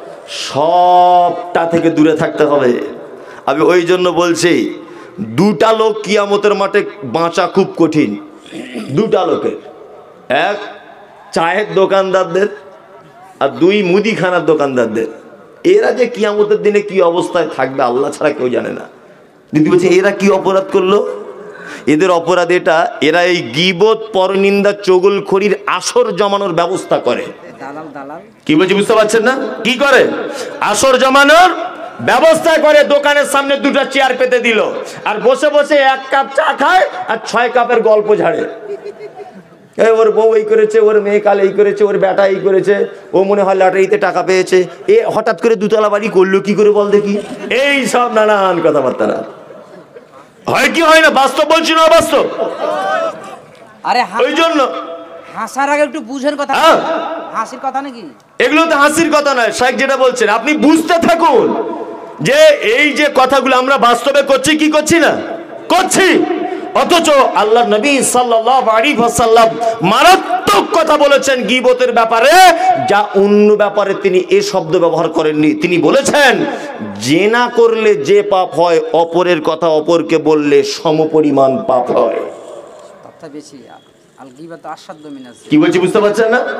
সবটা থেকে দূরে থাকতে হবে। আমি ওই জন্য বলছি, 2টা লোক কিয়ামতের মাঠে বাঁচা খুব কঠিন। 2টা লোকের, এক চায়ের দোকানদারদের আর 2 মুদিখানার দোকানদারদের। এরা যে কিয়ামতের দিনে কি অবস্থায় থাকবে আল্লাহ ছাড়া কেউ জানে না। দিদি বলছে এরা কি অপরাধ করলো? এদের অপরাধ এটা, এরা এই গীবত, পরনিন্দা, চগলখড়ির আসর জমানোর ব্যবস্থা করে। কি বলছি বুঝতে পারছেন না? কি করে? আসর জমানোর ব্যবস্থা করে। দোকানের সামনে 2টা চেয়ার পেতে দিল, আর বসে বসে 1 কাপ চা খায় আর 6 কাপের গল্প ঝাড়ে। ওর বউ এই করেছে, ওর মেয়ে কাল এই করেছে, ওর বেটা এই করেছে, ও মনে হয় লটারিতে টাকা পেয়েছে, এ হঠাৎ করে 2তলা বাড়ি করলো কি করে বল দেখি। এই সব নানান কথাবার্তা হয় কি হয় না? বাস্তব বলছি না অবাস্তব? আরে ওই জন্য হাসার আগে একটু বুঝের কথা, হাসির কথা নাকি এগুলো? তো হাসির কথা নয়, শাইখ যেটা বলছেন আপনি বুঝতে থাকুন যে এই যে কথাগুলো আমরা বাস্তবে করছি কি করছি না করছি। অথচ আল্লাহ নবী সাল্লাল্লাহু আলাইহি ওয়াসাল্লাম মারাত্মক কথা বলেছেন গীবতের ব্যাপারে, যা অন্য ব্যাপারে তিনি এই শব্দ ব্যবহার করেননি। তিনি বলেছেন জিনা করলে যে পাপ হয়, অপরের কথা অপরকে বললে সমপরিমাণ পাপ হয়। কথা বেশি, আল গীবাত আসাদ্দ মিনাজ। কি বলছি বুঝতে পারছেন না?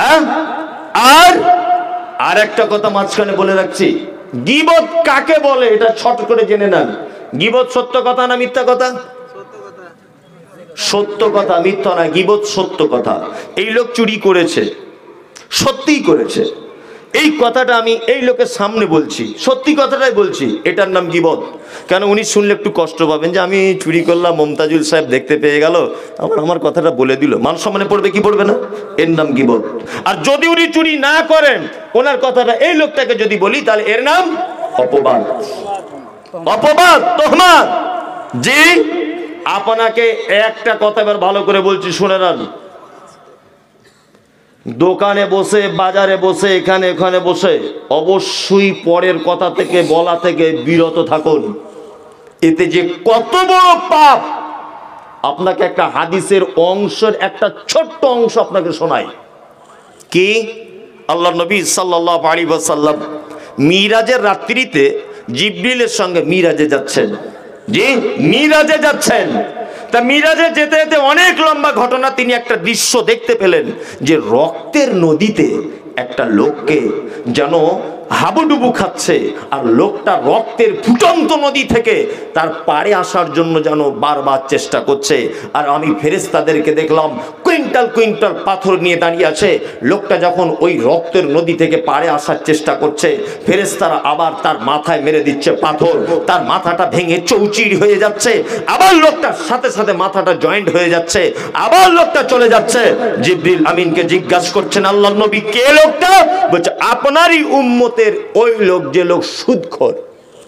আর একটা কথা মাঝখানে বলে রাখছি, গীবত কাকে বলে এটা ছোট করে জেনে নেন। গীবত সত্য কথা না মিথ্যা কথা? সত্য কথা, মিথ্যা না। গীবত সত্য কথা। এই লোক চুরি করেছে, সত্যিই করেছে, এই কথাটা আমি এই লোকের সামনে বলছি, সত্যি কথাটাই বলছি, এটার নাম গীবত। কেন? উনি শুনলে একটু কষ্ট পাবেন যে আমি চুরি করলাম, মমতাজুল সাহেব দেখতে পেয়ে গেল, আমার কথাটা বলে দিল, মান সম্মানে পড়বে কি পড়বে না? এর নাম গীবত। আর যদি উনি চুরি না করেন, ওনার কথাটা এই লোকটাকে যদি বলি, তাহলে এর নাম অপবাদ। অপবাদ, তোহমাত। জি, আপনাকে একটা কথা এবার ভালো করে বলছি, শুনে নেন। দোকানে বসে, বাজারে বসে, এখানে ওখানে বসে অবশ্যই পরের কথা থেকে বলা থেকে বিরত থাকুন। এতে যে কত বড় পাপ, আপনাকে একটা হাদিসের অংশের একটা ছোট্ট অংশ আপনাকে শোনাই। কি? আল্লাহ নবী সাল্লাল্লাহু আলাইহি ওয়াসাল্লাম মিরাজের রাত্রিতে জিবরিলের সঙ্গে মিরাজে যাচ্ছেন। জি, মিরাজে যাচ্ছেন। তা মিরাজে যেতে যেতে অনেক লম্বা ঘটনা, তিনি একটা দৃশ্য দেখতে পেলেন যে রক্তের নদীতে একটা লোককে যেন হাবুডুবু খাচ্ছে, আর লোকটা রক্তের ফুটন্ত নদী থেকে তার পাড়ে আসার জন্য যেন বারবার চেষ্টা করছে। আর আমি ফেরেশতাদেরকে দেখলাম কুইন্টাল কুইন্টাল পাথর নিয়ে দাঁড়িয়ে আছে। লোকটা যখন ওই রক্তের নদী থেকে পাড়ে আসার চেষ্টা করছে, ফেরেশতারা আবার তার মাথায় মেরে দিচ্ছে পাথর, তার মাথাটা ভেঙে চৌচির হয়ে যাচ্ছে, আবার লোকটার সাথে সাথে মাথাটা জয়েন্ট হয়ে যাচ্ছে, আবার লোকটা চলে যাচ্ছে। জিবরিল আমিনকে জিজ্ঞাসা করছেন, আল্লাহর নবী কে লোকটা? বলছে আপনারই উম্মতের ওই লোক, যে লোক সুদখোর।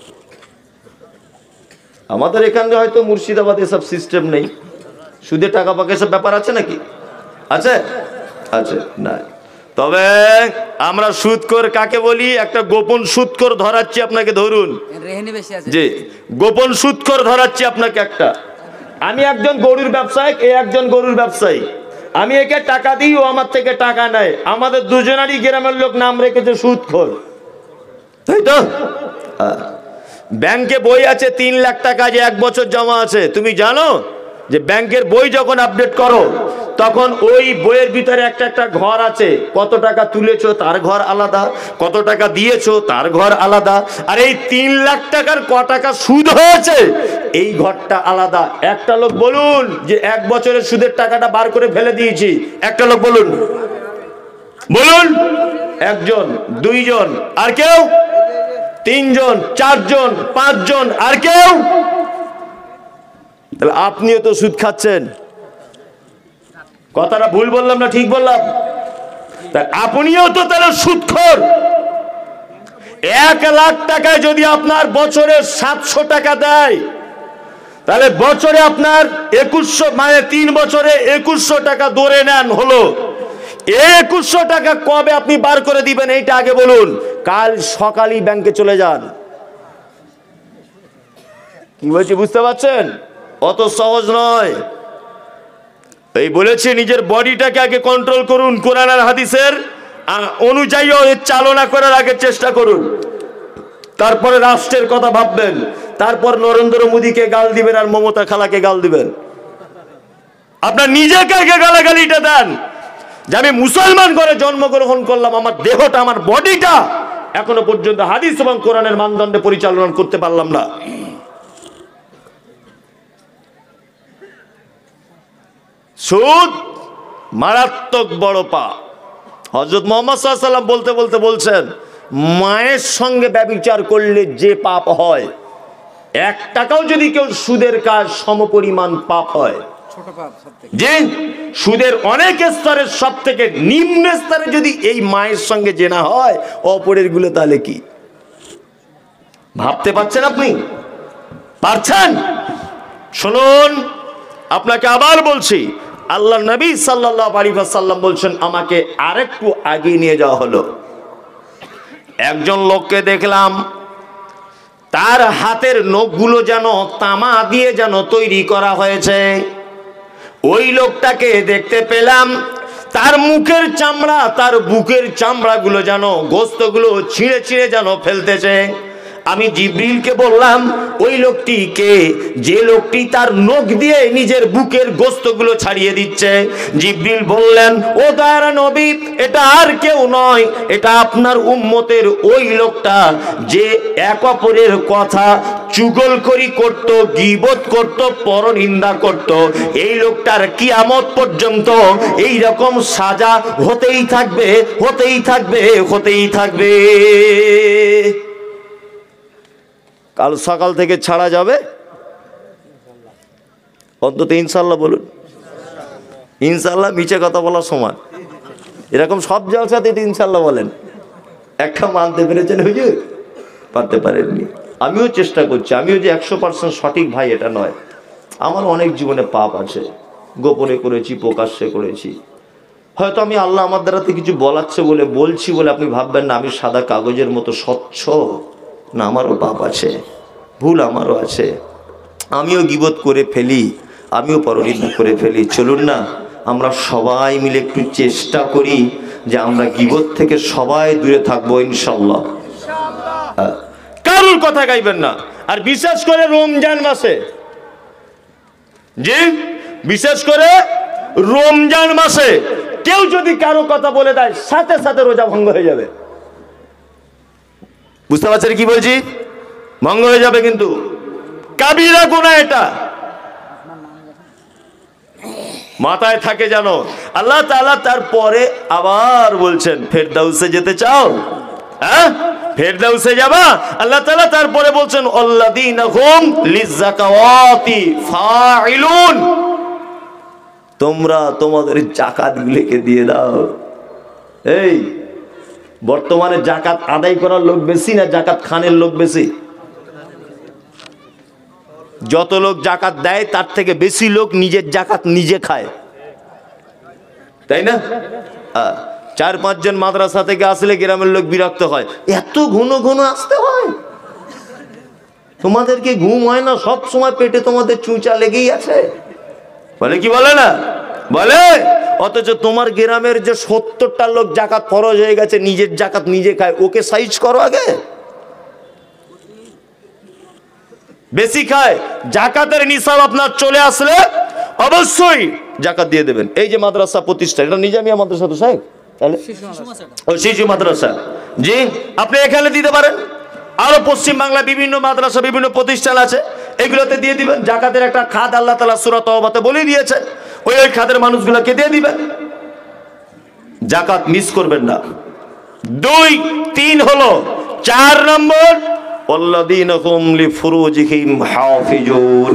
আমাদের এখানে হয়তো মুর্শিদাবাদে সব সিস্টেম নেই, সুদে টাকা পাকে সব ব্যাপার আছে নাকি? আছে? আছে না। তবে আমরা সুদখোর কাকে বলি? একটা গোপন সুদখোর ধরাচ্ছি আপনাকে, ধরুন রেহেনি বেশি আছে জি, গোপন সুদখোর ধরাচ্ছি আপনাকে একটা। আমি একজন গরুর ব্যবসায়ী, এ একজন গরুর ব্যবসায়ী। আমি একে টাকা দিই, ও আমার থেকে টাকা নেয়। আমাদের দুজনেরই গ্রামের লোক নাম রেখেছে সুদখোর, তাই তো? ব্যাংকে বই আছে 3 লাখ টাকা, যে 1 বছর জমা আছে। তুমি জানো যে ব্যাংকের বই যখন আপডেট করো তখন ওই বইয়ের ভিতরে একটা একটা ঘর আছে, কত টাকা তুলেছো তার ঘর আলাদা, কত টাকা দিয়েছো তার ঘর আলাদা, আর এই 3 লাখ টাকার ক টাকা সুদ হয়েছে এই ঘরটা আলাদা। একটা লোক বলুন যে 1 বছরের সুদের টাকাটা বার করে ফেলে দিয়েছি, একটা লোক বলুন, বলুন। একজন, দুইজন, আর কেউ? 3 জন, 4 জন, 5 জন, আর কেউ? তাহলে আপনিও তো সুদ খাচ্ছেন। কথাটা ভুল বললাম না ঠিক বললাম? আপনিও তো তাহলে সুদখোর। 1 লাখ টাকায় যদি আপনার বছরে 700 টাকা দেয়, তাহলে বছরে আপনার 2100, মানে 3 বছরে 2100 টাকা ধরে নেন হলো। 2100 টাকা কবে আপনি বার করে দিবেন এইটা আগে বলুন। কাল সকালেই ব্যাংকে চলে যান। কি বলছি বুঝতে পারছেন? অত সহজ নয়। এই বলেছি নিজের বডিটাকে আগে কন্ট্রোল করুন, কোরআন আর হাদিসের অনুযায়ী চালনা করার আগে চেষ্টা করুন, তারপরে রাষ্ট্রের কথা ভাববেন, তারপর নরেন্দ্র মোদীকে গাল দিবেন আর মমতা খালাকে গাল দিবেন। আপনার নিজেকে আগে গালাগালিটা দেন যে আমি মুসলমান ঘরে জন্মগ্রহণ করলাম, আমার দেহটা, আমার বডিটা এখনো পর্যন্ত হাদিস এবং কোরআনের মানদণ্ডে পরিচালনা করতে পারলাম না। সুদ মারাত্মক বড় পাপ। হযরত মুহাম্মদ সাল্লাল্লাহু আলাইহি ওয়াসাল্লাম বলতে বলতে বলছেন, মায়ের সঙ্গে ব্যভিচার করলে যে পাপ হয়, 1 টাকাও যদি কেউ সুদের কাজ সমপরিমাণ পাপ হয়। ছোট পাপ সবথেকে। যে সুদের অনেক স্তরের সব থেকে নিম্ন স্তরে যদি এই মায়ের সঙ্গে জেনা হয়, অপরের গুলো তাহলে কি ভাবতে পারছেন আপনি? পারছেন? শুনুন, আপনাকে আবার বলছি, আল্লাহ নবী সাল্লাল্লাহু আলাইহি ওয়াসাল্লাম বলছেন, আমাকে আরেকটু আগে নিয়ে যাওয়া হলো। একজন লোককে দেখলাম, তার হাতের নখগুলো যেন তামা দিয়ে যেন তৈরি করা হয়েছে। ওই লোকটাকে দেখতে পেলাম, তার মুখের চামড়া, তার বুকের চামড়াগুলো যেন, গোস্তগুলো ছিঁড়ে ছিঁড়ে যেন ফেলতেছে। আমি জিবরিলকে বললাম, ওই লোকটি কে? যে লোকটি তার নখ দিয়ে নিজের বুকের গোস্তগুলো ছাড়িয়ে দিচ্ছে। জিবরিল বললেন, ও দয়ার নবী, এটা আর কেউ নয়, এটা আপনার উম্মতের ওই লোকটা যে এক অপরের কথা চুগলখড়ি করত, গীবত করত, পরনিন্দা করত। এই লোকটার কিয়ামত পর্যন্ত এই রকম সাজা হতেই থাকবে, হতেই থাকবে, হতেই থাকবে। কাল সকাল থেকে ছাড়া যাবে অন্তত ইনশাল্লাহ বলুন। ইনশাল্লাহ মিছে কথা বলার সমান। এরকম সব জলসাতে ইনশাল্লাহ বলেন, একটা মানতে পেরেছেন হুজুর? পারতে পারেননি। আমিও চেষ্টা করছি, আমিও যে 100% সঠিক ভাই এটা নয়। আমার অনেক জীবনে পাপ আছে, গোপনে করেছি, প্রকাশ্যে করেছি। হয়তো আমি আল্লাহ আমার দ্বারাতে কিছু বলাচ্ছে বলে বলছি বলে আপনি ভাববেন না আমি সাদা কাগজের মতো স্বচ্ছ না, আমারও পাপ আছে, ভুল আমারও আছে। আমিও গীবত করে ফেলি, আমিও পরনিন্দা করে ফেলি। চলুন না আমরা সবাই মিলে একটু চেষ্টা করি যে আমরা গীবত থেকে সবাই দূরে থাকবো ইনশাল্লাহ। কারোর কথা গাইবেন না। আর বিশেষ করে রমজান মাসে, জি বিশেষ করে রমজান মাসে কেউ যদি কারো কথা বলে দেয়, সাথে সাথে রোজা ভঙ্গ হয়ে যাবে। বুঝতে পারছেন কি বলছি? ভঙ্গ হয়ে যাবে, কিন্তু কাবিরা গুনাহ এটা মাথায় থাকে জানো। আল্লাহ তাআলা তারপরে আবার বলছেন, ফেরদাউসে যেতে চাও? হ্যাঁ, ফেরদাউসে যাবা? আল্লাহ তাআলা তারপরে বলছেন, আল্লাযীনা হুম লিযাকাওয়াতি ফাইলুন, তোমরা তোমাদের যাকাতগুলোকে দিয়ে দাও। এই বর্তমানে যাকাত আদায় করার লোক বেশি না যাকাত খানের লোক বেশি? যত লোক যাকাত দেয় তার থেকে বেশি লোক নিজের যাকাত নিজে খায়, তাই না? 4-5 জন মাদ্রাসা থেকে আসলে গ্রামের লোক বিরক্ত হয়, এত ঘন ঘন আসতে হয়? তোমাদেরকে ঘুম হয় না? সব সময় পেটে তোমাদের চুঁচা লেগেই আছে, বলে কি বলে না বলে? অথচ তোমার গ্রামের যে 70টা লোক জাকাত ফরজ হয়ে গেছে, নিজের জাকাত নিজে খায়, ওকে সাইজ করো আগে। বেশি খায়, জাকাতের নিসাব আপনার চলে আসলে অবশ্যই জাকাত দিয়ে দেবেন। এই যে মাদ্রাসা প্রতিষ্ঠা, এটা নিজামিয়া মাদ্রাসা তো সাহেব, তাহলে ও শিশু মাদ্রাসা, জি আপনি এখানে দিতে পারেন। আরো পশ্চিম বাংলা বিভিন্ন মাদ্রাসা বিভিন্ন প্রতিষ্ঠান আছে, এগুলোতে দিয়ে দিবেন। জাকাতের একটা খাত আল্লাহ তাআলা সূরা তাওবাতে বলে দিয়েছেন, ওই খাতের মানুষগুলোকে দিয়ে দিবেন। জাকাত মিস করবেন না। 2, 3 হলো। 4 নম্বর, ওয়াল্লাযীনা হুম লিফুরুজিহিম হাফিজুন।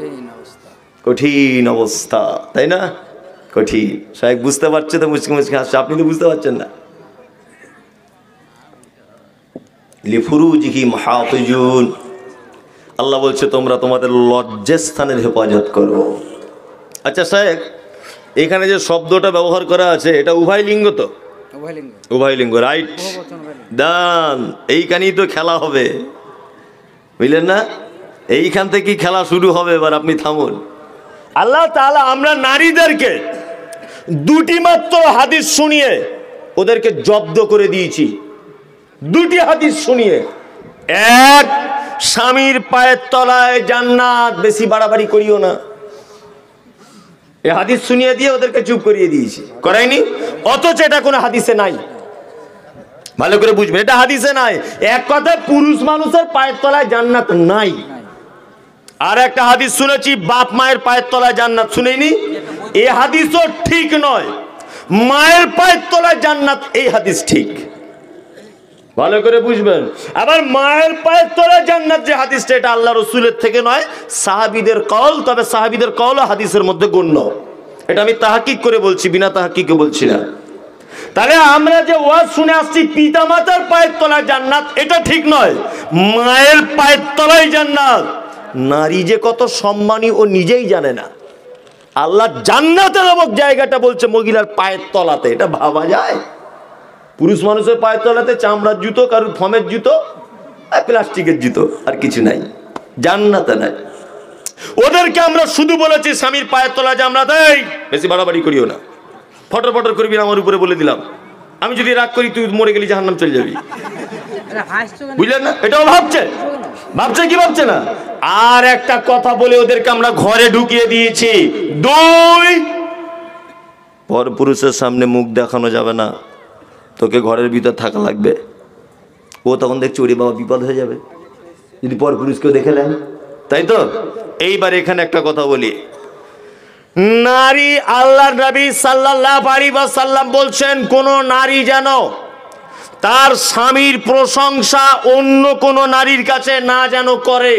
কঠিন অবস্থা, তাই না? কঠিন। সাহেব বুঝতে পারছে তো, মুচকি মুচকি হাসছে, আপনি তো বুঝতে পারছেন না। লিফুরুজিহিম হাফিজুন, আল্লাহ বলছে তোমরা তোমাদের লজ্জাস্থানের হেফাজত করো। আচ্ছা সাহেব, এখানে যে শব্দটা ব্যবহার করা আছে এটা উভয় লিঙ্গ তো? উভয় লিঙ্গ, রাইট। দান, এইখানেই তো খেলা হবে, বুঝলেন না? এইখান থেকে খেলা শুরু হবে। এবার আপনি থামুন। আল্লাহ তাআলা আমরা নারীদেরকে 2টি মাত্র হাদিস শুনিয়ে ওদেরকে জব্দ করে দিয়েছি। 2টি হাদিস শুনিয়ে। 1, স্বামীর পায়ের তলায় জান্নাত, বেশি বাড়াবাড়ি করিও না। এই হাদিস শুনিয়ে দিয়ে ওদেরকে চুপ করিয়ে দিয়েছি, করাইনি? অথচ এটা কোনো হাদিসে নাই, ভালো করে বুঝবেন, এটা হাদিসে নাই। এক কথায় পুরুষ মানুষের পায়ের তলায় জান্নাত নাই। আর একটা হাদিস শুনেছি বাপ মায়ের পায়ের তলায় জান্নাত, শুনেনি? এই হাদিসও ঠিক নয়। মায়ের পায়ের তলায় জান্নাত, এই হাদিস ঠিক, ভালো করে বুঝবেন। আবার মায়ের পায়ের তলায় জান্নাত যে হাদিসটা, এটা আল্লাহ রসুলের থেকে নয়, সাহাবীদের কওল। তবে সাহাবীদের কওলও হাদিসের মধ্যে গণ্য। এটা আমি তাহকিক করে বলছি, বিনা তাহকিকে বলছি না। তাহলে আমরা যে ওয়াজ শুনে আসছি পিতা মাতার পায়ের তলায় জান্নাত, এটা ঠিক নয়। মায়ের পায়ের তলায় জান্নাত। নারী যে কত সম্মানী ও নিজেই জানে না। আল্লাহ জান্নাতের নামক জায়গাটা বলছে মহিলার পায়ের তলাতে, এটা ভাবা যায়? পুরুষ মানুষের পায়ের তলাতে চামড়ার জুতো, কারুর ফমের জুতো, আর প্লাস্টিকের জুতো, আর কিছু নাই, জান্নাতে নাই। ওদেরকে আমরা শুধু বলেছি স্বামীর পায়ের তলায় জান্নাত। এই বেশি বাড়াবাড়ি করিও না, ফটর ফটর করবি না, আমার উপরে বলে দিলাম। আমি যদি রাগ করি তুই মরে গেলি জাহান্নাম চলে যাবি, বুঝলেন না? এটাও ভাবছে, ভাবছে কি ভাবছে না? আর একটা কথা বলে ওদেরকে আমরা ঘরে ঢুকিয়ে দিয়েছি। 2, পর পুরুষের সামনে মুখ দেখানো যাবে না, তোকে ঘরের ভিতর থাকা লাগবে। ও তখন দেখছে ওরে বাবা বিপদ হয়ে যাবে যদি পর পুরুষকেও দেখে নেন, তাই তো? এইবার এখানে একটা কথা বলি, নারী, আল্লাহর নবী সাল্লাল্লাহু আলাইহি ওয়াসাল্লাম বলছেন কোন নারী যেন তার স্বামীর প্রশংসা অন্য কোন নারীর কাছে না যেন করে।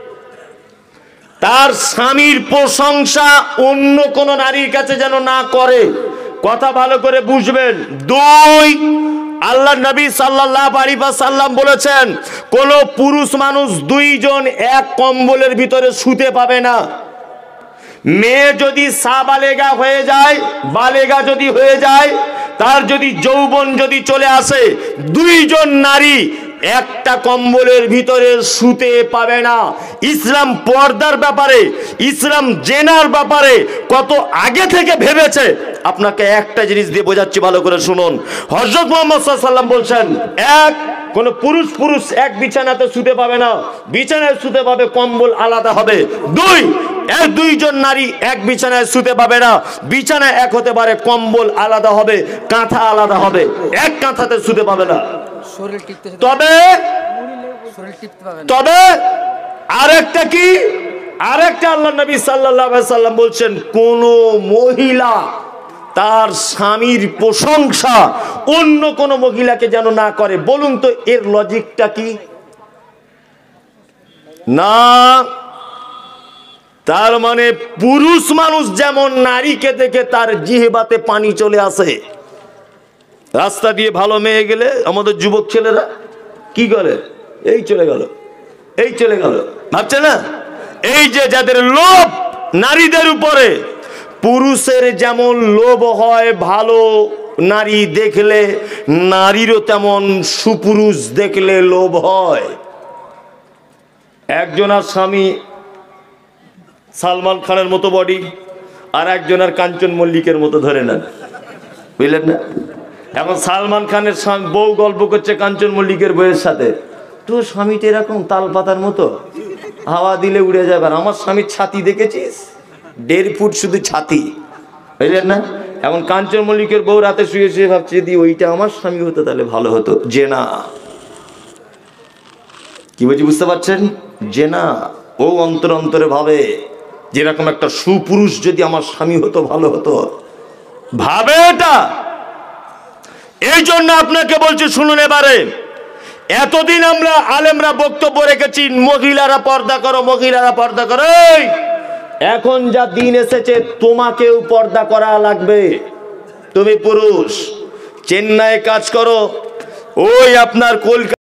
তার স্বামীর প্রশংসা অন্য কোন নারীর কাছে যেন না করে। কথা ভালো করে বুঝবেন। 2, আল্লাহর নবী সাল্লাল্লাহু আলাইহি ওয়াসাল্লাম বলেছেন কোন পুরুষ মানুষ 2 জন এক কম্বলের ভিতরে শুতে পাবে না। মেয়ে যদি সাবালেগা হয়ে যায়, বালেগা যদি হয়ে যায়, তার যদি যৌবন যদি চলে আসে, 2 জন নারী একটা কম্বলের ভিতরে শুতে পাবে না। ইসলাম পর্দার ব্যাপারে, ইসলাম জেনার ব্যাপারে কত আগে থেকে ভেবেছে, আপনাকে একটা জিনিস দিয়ে বোঝাচ্ছি, ভালো করে শুনুন। হযরত মুহাম্মদ সাল্লাল্লাহু আলাইহি ওয়াসাল্লাম বলছেন, 1, কোন পুরুষ এক বিছানাতে শুতে পাবে না, বিছানায় শুতে পাবে, কম্বল আলাদা হবে। 2 জন নারী এক বিছানায় শুতে পাবে না, বিছানায় এক হতে পারে, কম্বল আলাদা হবে, কাঁথা আলাদা হবে, এক কাঁথাতে শুতে পাবে না। তবে আরেকটা কি, আরেকটা আল্লাহর নবী সাল্লাল্লাহু আলাইহি ওয়াসাল্লাম বলছেন কোন মহিলা তার স্বামীর প্রশংসা অন্য কোন মহিলাকে যেন না করে। বলুন তো এর লজিকটা কি? না, তার মানে পুরুষ মানুষ যেমন নারীকে দেখে তার জিহ্বাতে পানি চলে আসে। রাস্তা দিয়ে ভালো মেয়ে গেলে আমাদের যুবক ছেলেরা কি করে, এই চলে গেল, এই চলে গেল, ভাবছে না? এই যে যাদের লোভ নারীদের উপরে, পুরুষের যেমন লোভ হয় ভালো নারী দেখলে, নারীরও তেমন সুপুরুষ দেখলে লোভ হয়। একজনের স্বামী সালমান খানের মতো বডি, আর একজনের কাঞ্চন মল্লিকের মতো, ধরে নেন, বুঝলেন না? এখন সালমান খানের বউ গল্প করছে কাঞ্চন মল্লিকের বউয়ের সাথে, তোর স্বামীটা এরকম তাল পাতার মতো, হাওয়া দিলে উড়ে যাবে। আর আমার স্বামীর ছাতি দেখেছিস, 1.5 ফুট শুধু ছাতি, বুঝলেন না? এখন কাঞ্চন মল্লিকের বউ রাতে শুয়ে শুয়ে ভাবছে, যদি ওইটা আমার স্বামী হতো তাহলে ভালো হতো। যে না, কি বলছি বুঝতে পারছেন? যে না, ও অন্তরে অন্তরে ভাবে যেরকম একটা সুপুরুষ যদি আমার স্বামী হতো ভালো হতো, ভাবে এটা। এই জন্য আপনাকে বলছি, শুনুন এবারে। এতদিন আমরা আলেমরা বক্তব্য রেখেছি, মহিলারা পর্দা করো, মহিলারা পর্দা করো। এখন যা দিন এসেছে, তোমাকেও পর্দা করা লাগবে। তুমি পুরুষ, চেন্নাইয়ে কাজ করো, ওই আপনার কলকাতা